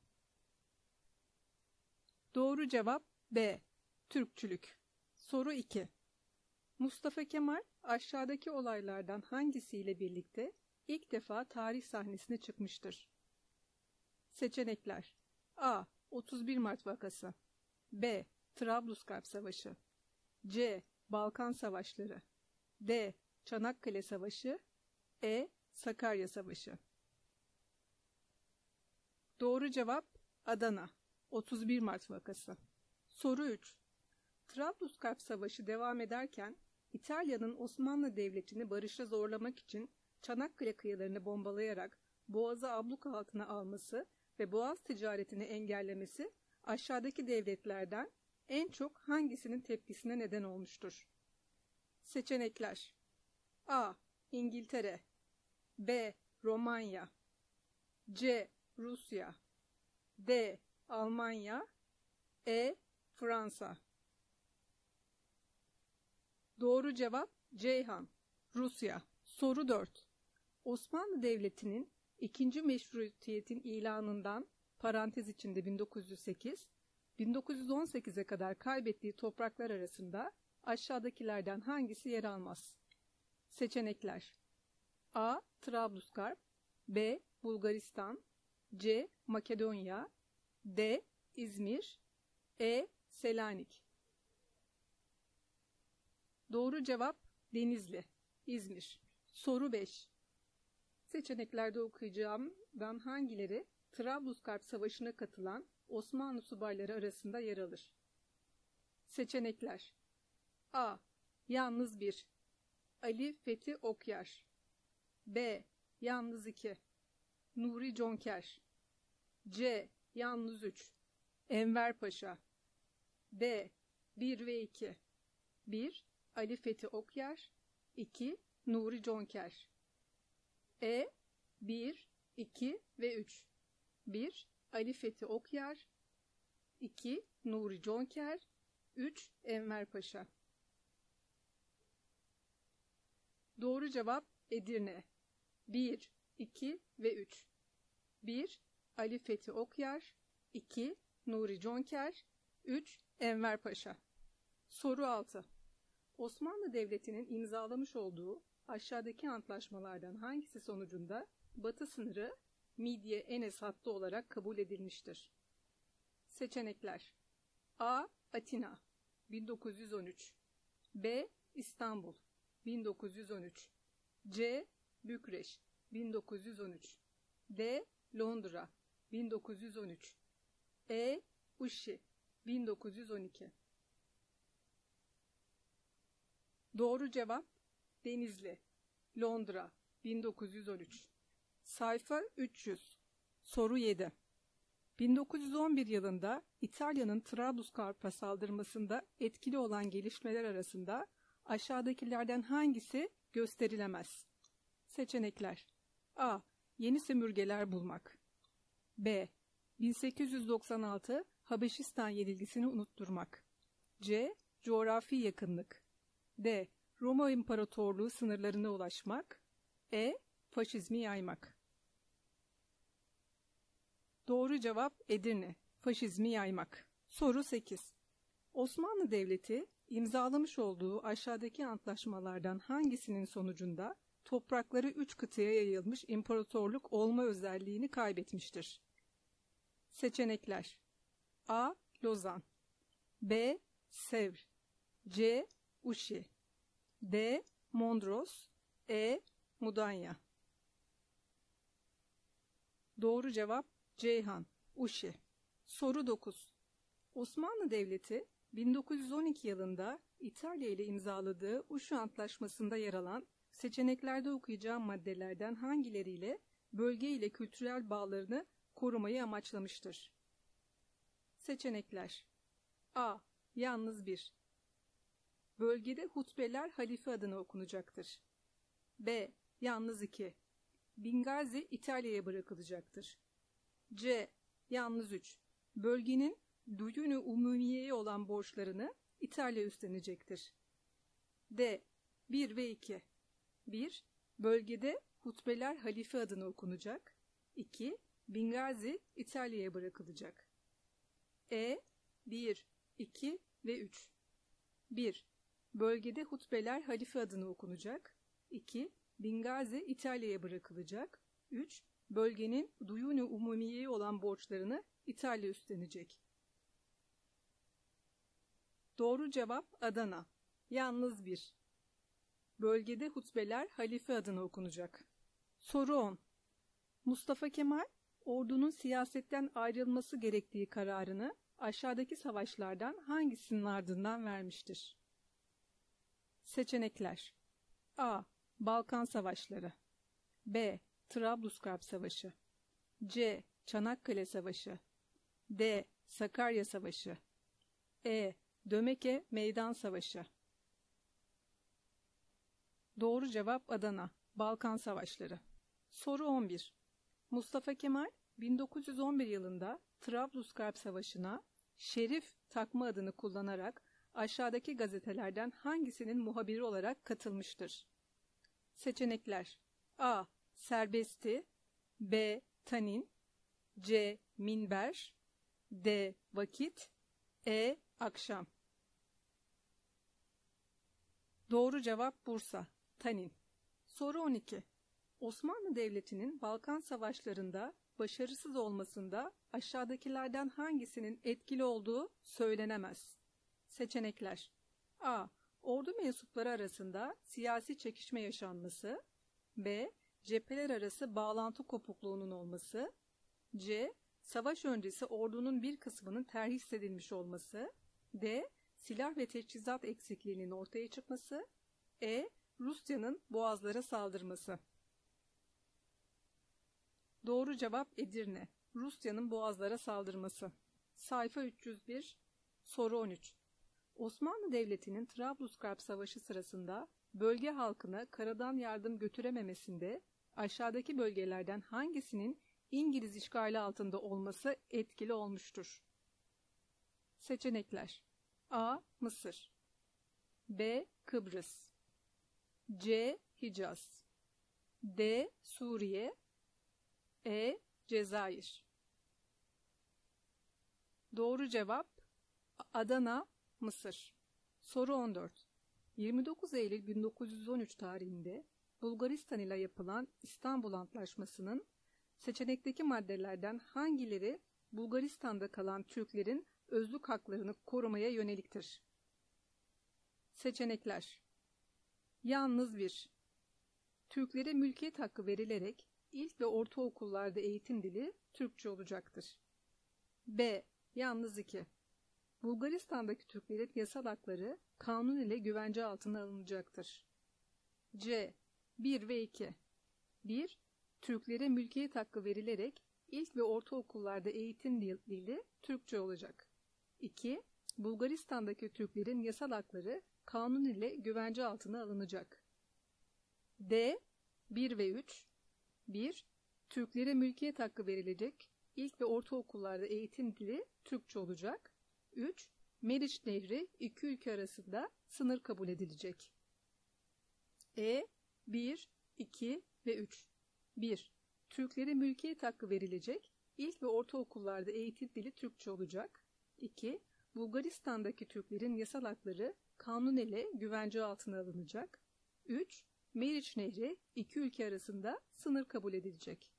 Doğru cevap B. Türkçülük. Soru 2. Mustafa Kemal aşağıdaki olaylardan hangisiyle birlikte ilk defa tarih sahnesine çıkmıştır? Seçenekler: A. 31 Mart vakası, B. Trablusgarp Savaşı, C. Balkan Savaşları, D. Çanakkale Savaşı, E. Sakarya Savaşı. Doğru cevap Adana, 31 Mart vakası. Soru 3. Trablusgarp Savaşı devam ederken İtalya'nın Osmanlı Devleti'ni barışa zorlamak için Çanakkale kıyılarını bombalayarak Boğaz'ı abluk altına alması ve Boğaz ticaretini engellemesi aşağıdaki devletlerden en çok hangisinin tepkisine neden olmuştur? Seçenekler: A. İngiltere, B. Romanya, C. Rusya, D. Almanya, E. Fransa. Doğru cevap Ceyhan, Rusya. Soru 4. Osmanlı Devleti'nin ikinci meşrutiyetin ilanından parantez içinde 1908, 1918'e kadar kaybettiği topraklar arasında aşağıdakilerden hangisi yer almaz? Seçenekler: A. Trablusgarp, B. Bulgaristan, C. Makedonya, D. İzmir, E. Selanik. Doğru cevap Denizli, İzmir. Soru 5. Seçeneklerde okuyacağımdan hangileri Trablusgarp Savaşı'na katılan Osmanlı subayları arasında yer alır? Seçenekler: A. Yalnız 1, Ali Fethi Okyar, B. Yalnız 2, Nuri Conker, C. Yalnız 3, Enver Paşa, D. 1 ve 2, 1. Ali Fethi Okyar, 2. Nuri Conker, E. 1, 2 ve 3, 1. Ali Fethi Okyar, 2. Nuri Conker, 3. Enver Paşa. Doğru cevap Edirne. 1, 2 ve 3. 1. Ali Fethi Okyar, 2. Nuri Conker. 3. Enver Paşa. Soru 6. Osmanlı Devleti'nin imzalamış olduğu aşağıdaki antlaşmalardan hangisi sonucunda batı sınırı Midye-Enes hattı olarak kabul edilmiştir? Seçenekler: A. Atina 1913, B. İstanbul 1913, C. Bükreş 1913, D. Londra 1913, E. Uşi 1912. Doğru cevap Denizli, Londra 1913. Sayfa 300. Soru 7. 1911 yılında İtalya'nın Trablusgarp'a saldırmasında etkili olan gelişmeler arasında aşağıdakilerden hangisi gösterilemez? Seçenekler: A. Yeni sömürgeler bulmak, B. 1896 Habeşistan yenilgisini unutturmak, C. Coğrafi yakınlık, D. Roma İmparatorluğu sınırlarına ulaşmak, E. Faşizmi yaymak. Doğru cevap Edirne, faşizmi yaymak. Soru 8. Osmanlı Devleti imzalamış olduğu aşağıdaki antlaşmalardan hangisinin sonucunda toprakları 3 kıtaya yayılmış imparatorluk olma özelliğini kaybetmiştir? Seçenekler: A. Lozan, B. Sevr, C. Uşi, D. Mondros, E. Mudanya. Doğru cevap Ceyhan, Uşi. Soru 9. Osmanlı Devleti 1912 yılında İtalya ile imzaladığı Uşu Antlaşması'nda yer alan seçeneklerde okuyacağım maddelerden hangileriyle bölge ile kültürel bağlarını korumayı amaçlamıştır? Seçenekler: A. Yalnız 1. Bölgede hutbeler halife adına okunacaktır. B. Yalnız 2. Bingazi İtalya'ya bırakılacaktır. C. Yalnız 3. Bölgenin Duyun-u Umumiye'ye olan borçlarını İtalya üstlenecektir. D. 1 ve 2. 1. Bölgede hutbeler halife adına okunacak. 2. Bingazi İtalya'ya bırakılacak. E. 1, 2 ve 3. 1. Bölgede hutbeler halife adına okunacak. 2. Bingazi İtalya'ya bırakılacak. 3. Bölgenin Duyun-u Umumiye'ye olan borçlarını İtalya üstlenecek. Doğru cevap Adana. Yalnız 1. Bölgede hutbeler halife adına okunacak. Soru 10. Mustafa Kemal, ordunun siyasetten ayrılması gerektiği kararını aşağıdaki savaşlardan hangisinin ardından vermiştir? Seçenekler: A. Balkan Savaşları, B. Trablusgarp Savaşı, C. Çanakkale Savaşı, D. Sakarya Savaşı, E. Dömeke Meydan Savaşı. Doğru cevap Adana, Balkan Savaşları. Soru 11. Mustafa Kemal 1911 yılında Trablusgarp Savaşı'na Şerif takma adını kullanarak aşağıdaki gazetelerden hangisinin muhabiri olarak katılmıştır? Seçenekler: A. Serbesti, B. Tanin, C. Minber, D. Vakit, E. Akşam. Doğru cevap Bursa, Tanin. Soru 12. Osmanlı Devleti'nin Balkan Savaşları'nda başarısız olmasında aşağıdakilerden hangisinin etkili olduğu söylenemez. Seçenekler: A. Ordu mensupları arasında siyasi çekişme yaşanması, B. Cepheler arası bağlantı kopukluğunun olması, C. Savaş öncesi ordunun bir kısmının terhis edilmiş olması, D. Silah ve teçhizat eksikliğinin ortaya çıkması, E. Rusya'nın boğazlara saldırması. Doğru cevap Edirne, Rusya'nın boğazlara saldırması. Sayfa 301, soru 13. Osmanlı Devleti'nin Trablusgarp Savaşı sırasında bölge halkına karadan yardım götürememesinde aşağıdaki bölgelerden hangisinin İngiliz işgali altında olması etkili olmuştur? Seçenekler: A. Mısır, B. Kıbrıs, C. Hicaz, D. Suriye, E. Cezayir. Doğru cevap Adana, Mısır. Soru 14. 29 Eylül 1913 tarihinde Bulgaristan ile yapılan İstanbul Antlaşması'nın seçenekteki maddelerden hangileri Bulgaristan'da kalan Türklerin özlük haklarını korumaya yöneliktir? Seçenekler. Yalnız 1. Türklere mülkiyet hakkı verilerek ilk ve ortaokullarda eğitim dili Türkçe olacaktır. B. Yalnız 2. Bulgaristan'daki Türklerin yasal hakları kanun ile güvence altına alınacaktır. C. 1 ve 2. 1. Türklere mülkiyet hakkı verilerek ilk ve ortaokullarda eğitim dili Türkçe olacak. 2. Bulgaristan'daki Türklerin yasal hakları kanun ile güvence altına alınacak. D. 1 ve 3. 1. Türklere mülkiyet hakkı verilecek ilk ve ortaokullarda eğitim dili Türkçe olacak. 3. Meriç Nehri iki ülke arasında sınır kabul edilecek. 1, 2 ve 3. 1. Türklere mülkiyet hakkı verilecek ilk ve ortaokullarda eğitim dili Türkçe olacak. 2. Bulgaristan'daki Türklerin yasal hakları kanun ile güvence altına alınacak. 3. Meriç Nehri iki ülke arasında sınır kabul edilecek.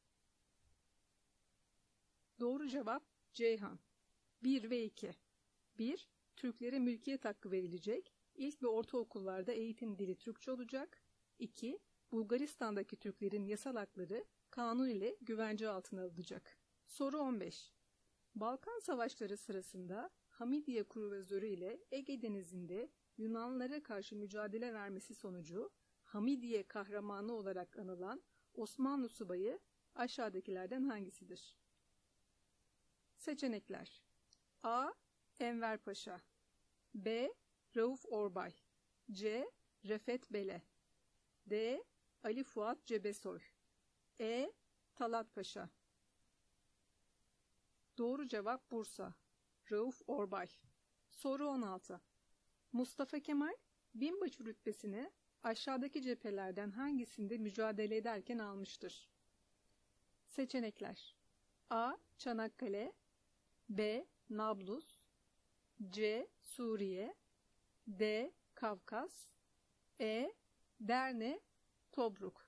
Doğru cevap Ceyhan. 1 ve 2. 1. Türklere mülkiyet hakkı verilecek. İlk ve ortaokullarda eğitim dili Türkçe olacak. 2. Bulgaristan'daki Türklerin yasal hakları kanun ile güvence altına alınacak. Soru 15. Balkan Savaşları sırasında Hamidiye kruvazörü ile Ege Denizi'nde Yunanlılara karşı mücadele vermesi sonucu Hamidiye kahramanı olarak anılan Osmanlı subayı aşağıdakilerden hangisidir? Seçenekler. A. Enver Paşa, B. Rauf Orbay, C. Refet Bele, D. Ali Fuat Cebesoy, E. Talat Paşa. Doğru cevap Bursa. Rauf Orbay. Soru 16. Mustafa Kemal binbaşı rütbesini aşağıdaki cephelerden hangisinde mücadele ederken almıştır? Seçenekler. A. Çanakkale, B. Nablus, C. Suriye, D. Kafkas, E. Derne, Tobruk.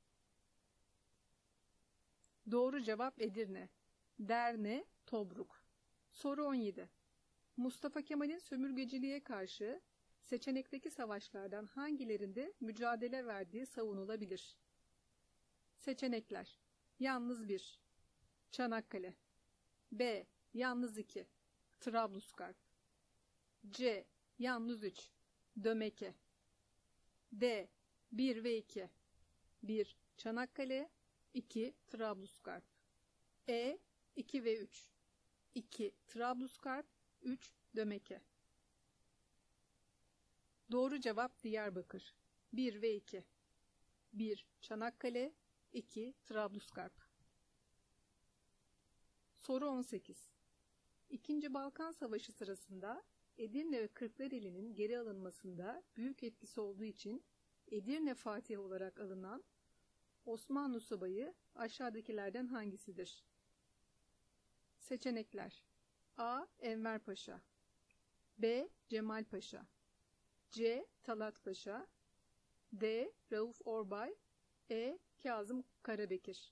Doğru cevap Edirne. Derne, Tobruk. Soru 17. Mustafa Kemal'in sömürgeciliğe karşı seçenekteki savaşlardan hangilerinde mücadele verdiği savunulabilir? Seçenekler. Yalnız 1. Çanakkale, B. Yalnız 2. Trablusgarp, C. Yalnız 3. Dömeke, D. 1 ve 2. 1. Çanakkale, 2. Trablusgarp, E. 2 ve 3. 2. Trablusgarp, 3. Dömeke. Doğru cevap Diyarbakır. 1 ve 2. 1. Çanakkale, 2. Trablusgarp. Soru 18. İkinci Balkan Savaşı sırasında Edirne ve Kırklareli'nin geri alınmasında büyük etkisi olduğu için Edirne Fatihi olarak alınan Osmanlı subayı aşağıdakilerden hangisidir? Seçenekler. A. Enver Paşa, B. Cemal Paşa, C. Talat Paşa, D. Rauf Orbay, E. Kazım Karabekir.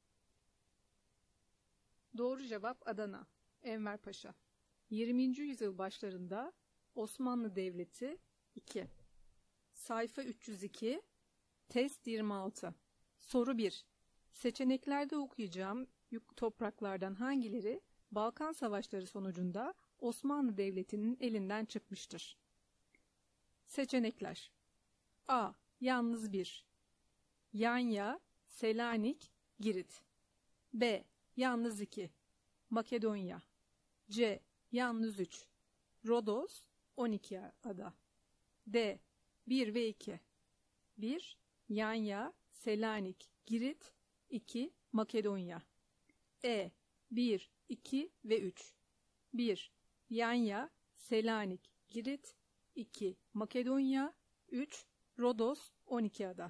Doğru cevap Adana, Enver Paşa. 20. yüzyıl başlarında Osmanlı Devleti 2. Sayfa 302, test 26. Soru 1. Seçeneklerde okuyacağım topraklardan hangileri Balkan Savaşları sonucunda Osmanlı Devleti'nin elinden çıkmıştır? Seçenekler. A. Yalnız 1. Yanya, Selanik, Girit. B. Yalnız 2. Makedonya. C. Yalnız 3. Rodos, 12 ada. D. 1 ve 2. 1. Yanya, Selanik, Girit. 2. Makedonya. E. 1, 2 ve 3. 1. Yanya, Selanik, Girit. 2. Makedonya. 3. Rodos, 12 ada.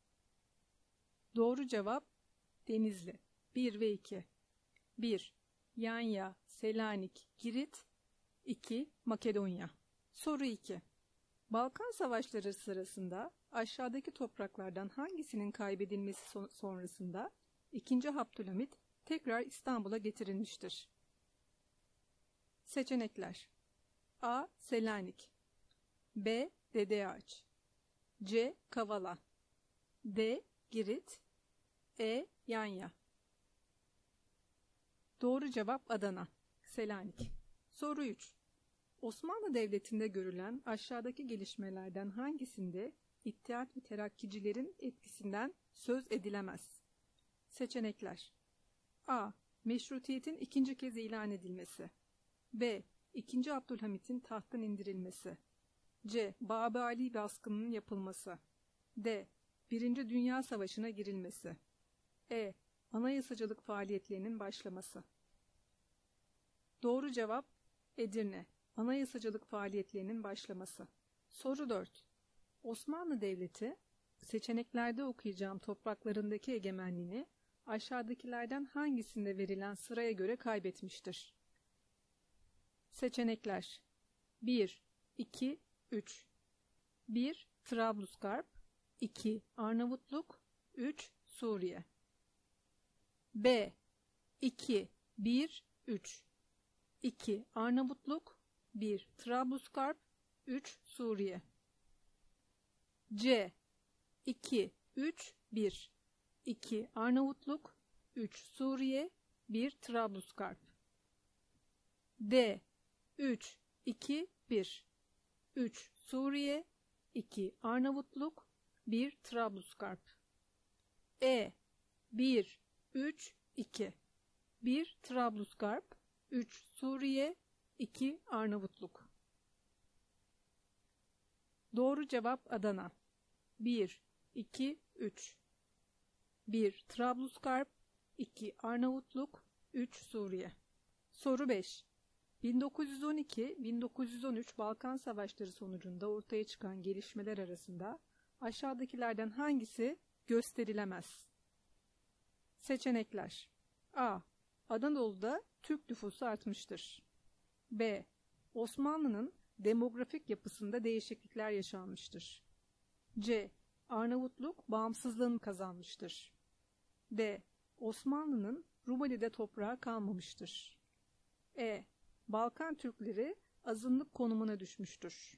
Doğru cevap Denizli. 1 ve 2. 1. Yanya, Selanik, Girit. 2. Makedonya. Soru 2. Balkan Savaşları sırasında aşağıdaki topraklardan hangisinin kaybedilmesi sonrasında 2. Abdülhamit tekrar İstanbul'a getirilmiştir? Seçenekler: A. Selanik, B. Dedeağaç, C. Kavala, D. Girit, E. Yanya. Doğru cevap Adana, Selanik. Soru 3. Osmanlı Devleti'nde görülen aşağıdaki gelişmelerden hangisinde İttihat ve Terakkicilerin etkisinden söz edilemez? Seçenekler: A. Meşrutiyetin ikinci kez ilan edilmesi, B. 2. Abdülhamit'in tahttan indirilmesi, C. Babali baskınının yapılması, D. 1. Dünya Savaşı'na girilmesi, E. Anayasacılık faaliyetlerinin başlaması. Doğru cevap Edirne, anayasacılık faaliyetlerinin başlaması. Soru 4. Osmanlı Devleti, seçeneklerde okuyacağım topraklarındaki egemenliğini aşağıdakilerden hangisinde verilen sıraya göre kaybetmiştir? Seçenekler: 1, 2, 3. 1. Trablusgarp, 2. Arnavutluk, 3. Suriye. B. 2, 1, 3. 2. Arnavutluk, 1. Trablusgarp, 3. Suriye. C. 2, 3, 1. 2. Arnavutluk, 3. Suriye, 1. Trablusgarp. D. 3, 2, 1. 3. Suriye, 2. Arnavutluk, 1. Trablusgarp. E. 1, 3, 2. 1. Trablusgarp, 3. Suriye, 2. Arnavutluk. Doğru cevap Adana. 1, 2, 3. 1. Trablusgarp, 2. Arnavutluk, 3. Suriye. Soru 5. 1912-1913 Balkan Savaşları sonucunda ortaya çıkan gelişmeler arasında aşağıdakilerden hangisi gösterilemez? Seçenekler: A. Anadolu'da Türk nüfusu artmıştır. B. Osmanlı'nın demografik yapısında değişiklikler yaşanmıştır. C. Arnavutluk bağımsızlığını kazanmıştır. D. Osmanlı'nın Rumeli'de toprağı kalmamıştır. E. Balkan Türkleri azınlık konumuna düşmüştür.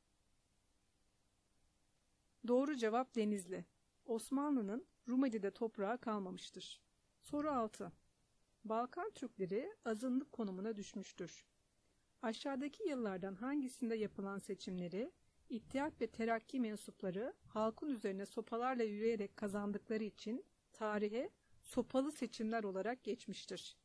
Doğru cevap Denizli. Osmanlı'nın Rumeli'de toprağı kalmamıştır. Soru 6. Balkan Türkleri azınlık konumuna düşmüştür. Aşağıdaki yıllardan hangisinde yapılan seçimleri İttihat ve Terakki mensupları halkın üzerine sopalarla yürüyerek kazandıkları için tarihe sopalı seçimler olarak geçmiştir?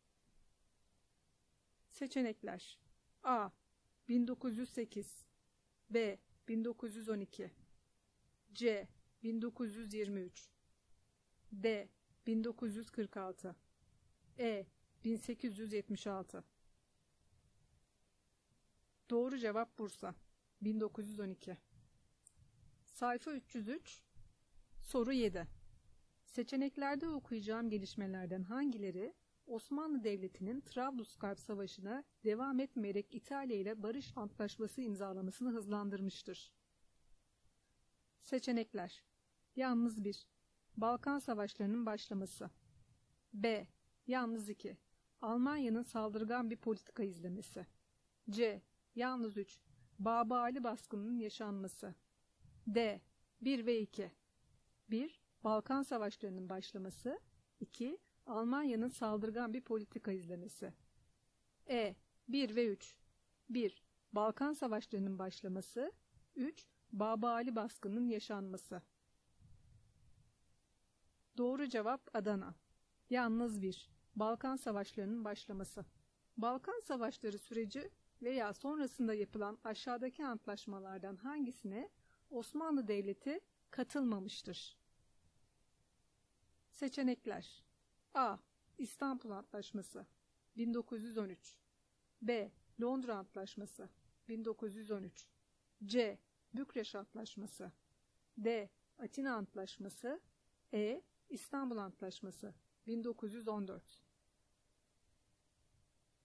Seçenekler: A. 1908, B. 1912, C. 1923, D. 1946, E. 1876. Doğru cevap Bursa, 1912. Sayfa 303. Soru 7. Seçeneklerde okuyacağım gelişmelerden hangileri Osmanlı Devleti'nin Trablusgarp Savaşı'na devam etmeyerek İtalya ile barış antlaşması imzalamasını hızlandırmıştır? Seçenekler: Yalnız 1. Balkan Savaşları'nın başlaması. B. Yalnız 2. Almanya'nın saldırgan bir politika izlemesi. C. Yalnız 3. Babali baskınının yaşanması. D. 1 ve 2. 1. Balkan Savaşları'nın başlaması. 2. Almanya'nın saldırgan bir politika izlemesi. E. 1 ve 3. 1. Balkan Savaşları'nın başlaması. 3. Babali baskının yaşanması. Doğru cevap Adana. Yalnız 1. Balkan Savaşları'nın başlaması. Balkan Savaşları süreci veya sonrasında yapılan aşağıdaki antlaşmalardan hangisine Osmanlı Devleti katılmamıştır? Seçenekler: A. İstanbul Antlaşması 1913, B. Londra Antlaşması 1913, C. Bükreş Antlaşması, D. Atina Antlaşması, E. İstanbul Antlaşması 1914.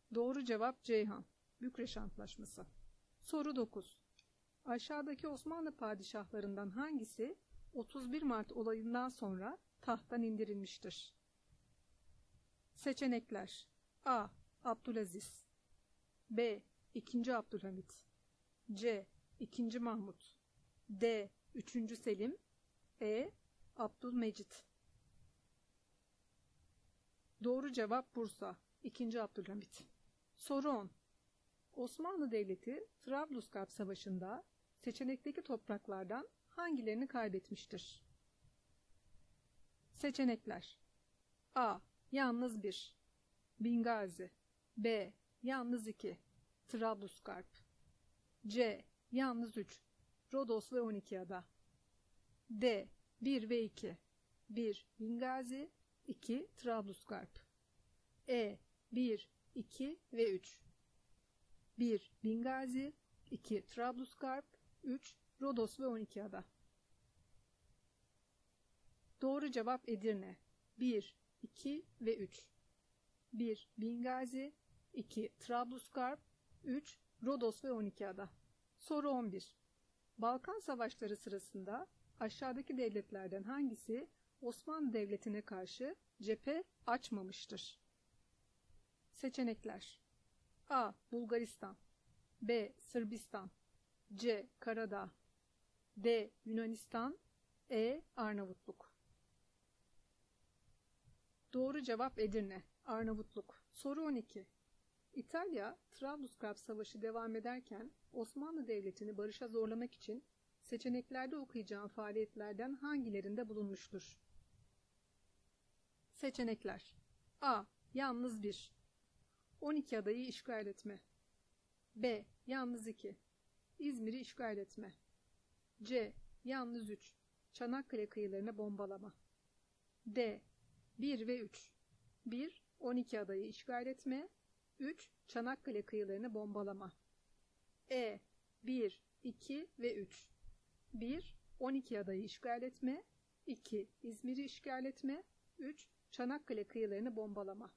Doğru cevap Ceyhan. Bükreş Antlaşması. Soru 9. Aşağıdaki Osmanlı padişahlarından hangisi 31 Mart olayından sonra tahttan indirilmiştir? Seçenekler: A. Abdülaziz, B. 2. Abdülhamit, C. 2. Mahmut, D. 3. Selim, E. Abdülmecit. Doğru cevap Bursa, 2. Abdülhamit. Soru 10. Osmanlı Devleti Trablusgarp Savaşı'nda seçenekteki topraklardan hangilerini kaybetmiştir? Seçenekler: A. Yalnız 1, Bingazi, B. Yalnız 2, Trablusgarp, C. Yalnız 3, Rodos ve 12 ada, D. 1 ve 2, 1 Bingazi, 2 Trablusgarp, E. 1, 2 ve 3, 1 Bingazi, 2 Trablusgarp, 3 Rodos ve 12 ada. Doğru cevap Edirne, 1, 2 ve 3. 1 Bingazi, 2 Trablusgarp, 3 Rodos ve 12 ada. Soru 11. Balkan Savaşları sırasında aşağıdaki devletlerden hangisi Osmanlı Devleti'ne karşı cephe açmamıştır? Seçenekler: A. Bulgaristan, B. Sırbistan, C. Karadağ, D. Yunanistan, E. Arnavutluk. Doğru cevap Edirne, Arnavutluk. Soru 12. İtalya, Trablusgarp Savaşı devam ederken Osmanlı Devleti'ni barışa zorlamak için seçeneklerde okuyacağım faaliyetlerden hangilerinde bulunmuştur? Seçenekler: A. Yalnız 1, 12 adayı işgal etme, B. Yalnız 2, İzmir'i işgal etme, C. Yalnız 3, Çanakkale kıyılarına bombalama, D. 1 ve 3, 1. 12 adayı işgal etme, 3. Çanakkale kıyılarını bombalama, E. 1, 2 ve 3, 1. 12 adayı işgal etme, 2. İzmir'i işgal etme, 3. Çanakkale kıyılarını bombalama.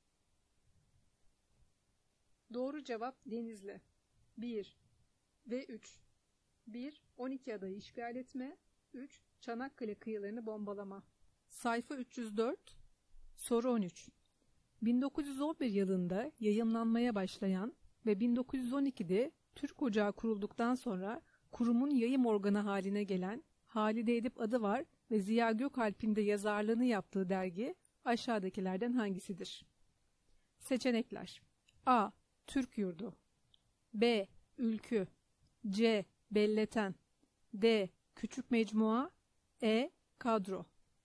Doğru cevap Denizli, 1 ve 3, 1. 12 adayı işgal etme, 3. Çanakkale kıyılarını bombalama. Sayfa 304, soru 13. 1911 yılında yayımlanmaya başlayan ve 1912'de Türk Ocağı kurulduktan sonra kurumun yayım organı haline gelen Halide Edip adı var ve Ziya Gökalp'in de yazarlığını yaptığı dergi aşağıdakilerden hangisidir? Seçenekler: A. Türk Yurdu, B. Ülkü, C. Belleten, D. Küçük Mecmua, E. Kadro.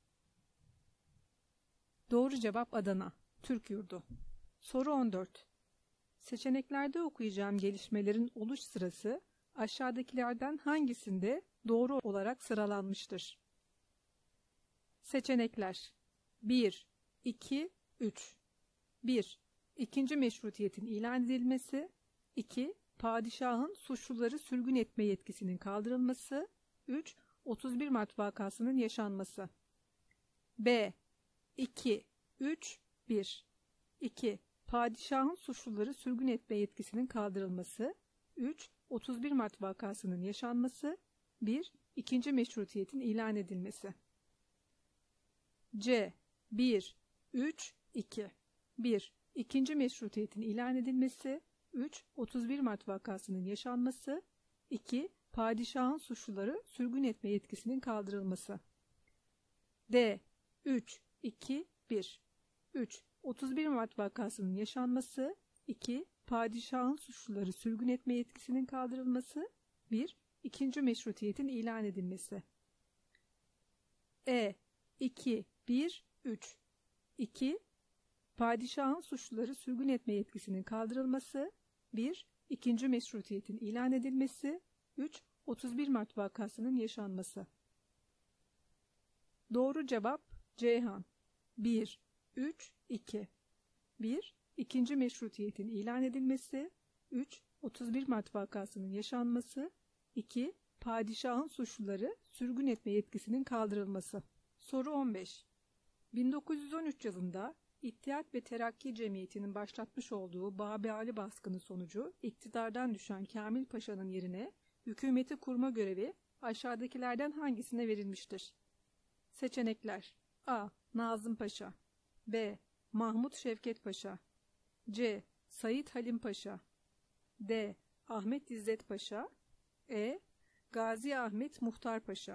Doğru cevap Adana, Türk Yurdu. Soru 14. Seçeneklerde okuyacağım gelişmelerin oluş sırası aşağıdakilerden hangisinde doğru olarak sıralanmıştır? Seçenekler: 1, 2, 3. 1. İkinci meşrutiyetin ilan edilmesi, 2. Padişahın suçluları sürgün etme yetkisinin kaldırılması, 3. 31 Mart vakasının yaşanması. B. 2, 3, 1. 2. Padişahın suçluları sürgün etme yetkisinin kaldırılması, 3. 31 Mart vakasının yaşanması, 1. İkinci meşrutiyetin ilan edilmesi. C. 1, 3, 2. 1. İkinci meşrutiyetin ilan edilmesi, 3. 31 Mart vakasının yaşanması, 2. Padişahın suçluları sürgün etme yetkisinin kaldırılması. D. 3, 2, 1. 3. 31 Mart vakasının yaşanması, 2. Padişahın suçluları sürgün etme yetkisinin kaldırılması, 1. İkinci meşrutiyetin ilan edilmesi. E. 2, 1, 3. 2. Padişahın suçluları sürgün etme yetkisinin kaldırılması, 1. İkinci meşrutiyetin ilan edilmesi, 3. 31 Mart vakasının yaşanması. Doğru cevap Ceyhan, 1, 3, 2. 1. İkinci meşrutiyetin ilan edilmesi, 3. 31 Mart vakasının yaşanması, 2. Padişahın suçluları sürgün etme yetkisinin kaldırılması. Soru 15. 1913 yılında İttihat ve Terakki Cemiyeti'nin başlatmış olduğu Babiali baskını sonucu iktidardan düşen Kamil Paşa'nın yerine hükümeti kurma görevi aşağıdakilerden hangisine verilmiştir? Seçenekler: A. Nazım Paşa, B. Mahmut Şevket Paşa, C. Said Halim Paşa, D. Ahmet İzzet Paşa, E. Gazi Ahmet Muhtar Paşa.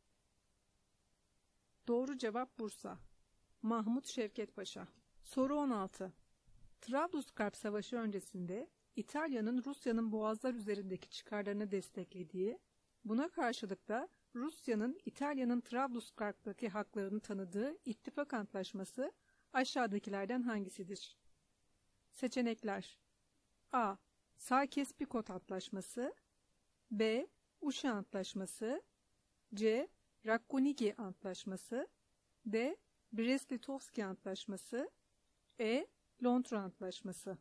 Doğru cevap Bursa. Mahmut Şevket Paşa. Soru 16. Trablusgarp Savaşı öncesinde İtalya'nın Rusya'nın boğazlar üzerindeki çıkarlarını desteklediği, buna karşılık da Rusya'nın İtalya'nın Trablusgarp'taki haklarını tanıdığı ittifak antlaşması aşağıdakilerden hangisidir? Seçenekler: A. Sykes-Picot Antlaşması, B. Uşi Antlaşması, C. Rakkoniki Antlaşması, D. Brest-Litovski Antlaşması, E. Londra Antlaşması.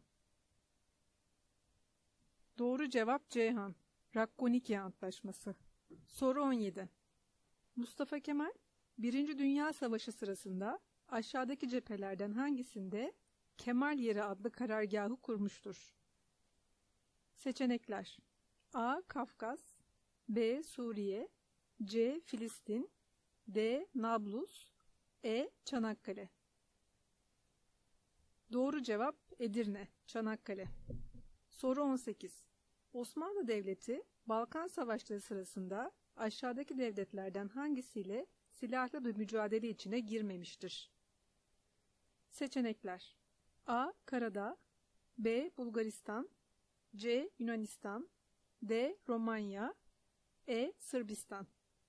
Doğru cevap Ceyhan. Rakkoniki Antlaşması. Soru 17. Mustafa Kemal, 1. Dünya Savaşı sırasında aşağıdaki cephelerden hangisinde Kemal Yeri adlı karargahı kurmuştur? Seçenekler: A. Kafkas, B. Suriye, C. Filistin, D. Nablus, E. Çanakkale. Doğru cevap Edirne, Çanakkale. Soru 18. Osmanlı Devleti, Balkan Savaşları sırasında aşağıdaki devletlerden hangisiyle silahlı bir mücadele içine girmemiştir? Seçenekler: A. Karadağ, B. Bulgaristan, C. Yunanistan, D. Romanya, E. Sırbistan.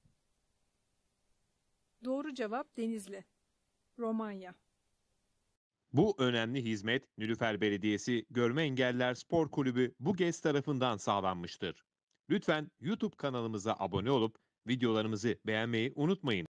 Doğru cevap Denizli, Romanya. Bu önemli hizmet Nilüfer Belediyesi Görme Engelliler Spor Kulübü BUGES tarafından sağlanmıştır. Lütfen YouTube kanalımıza abone olup videolarımızı beğenmeyi unutmayın.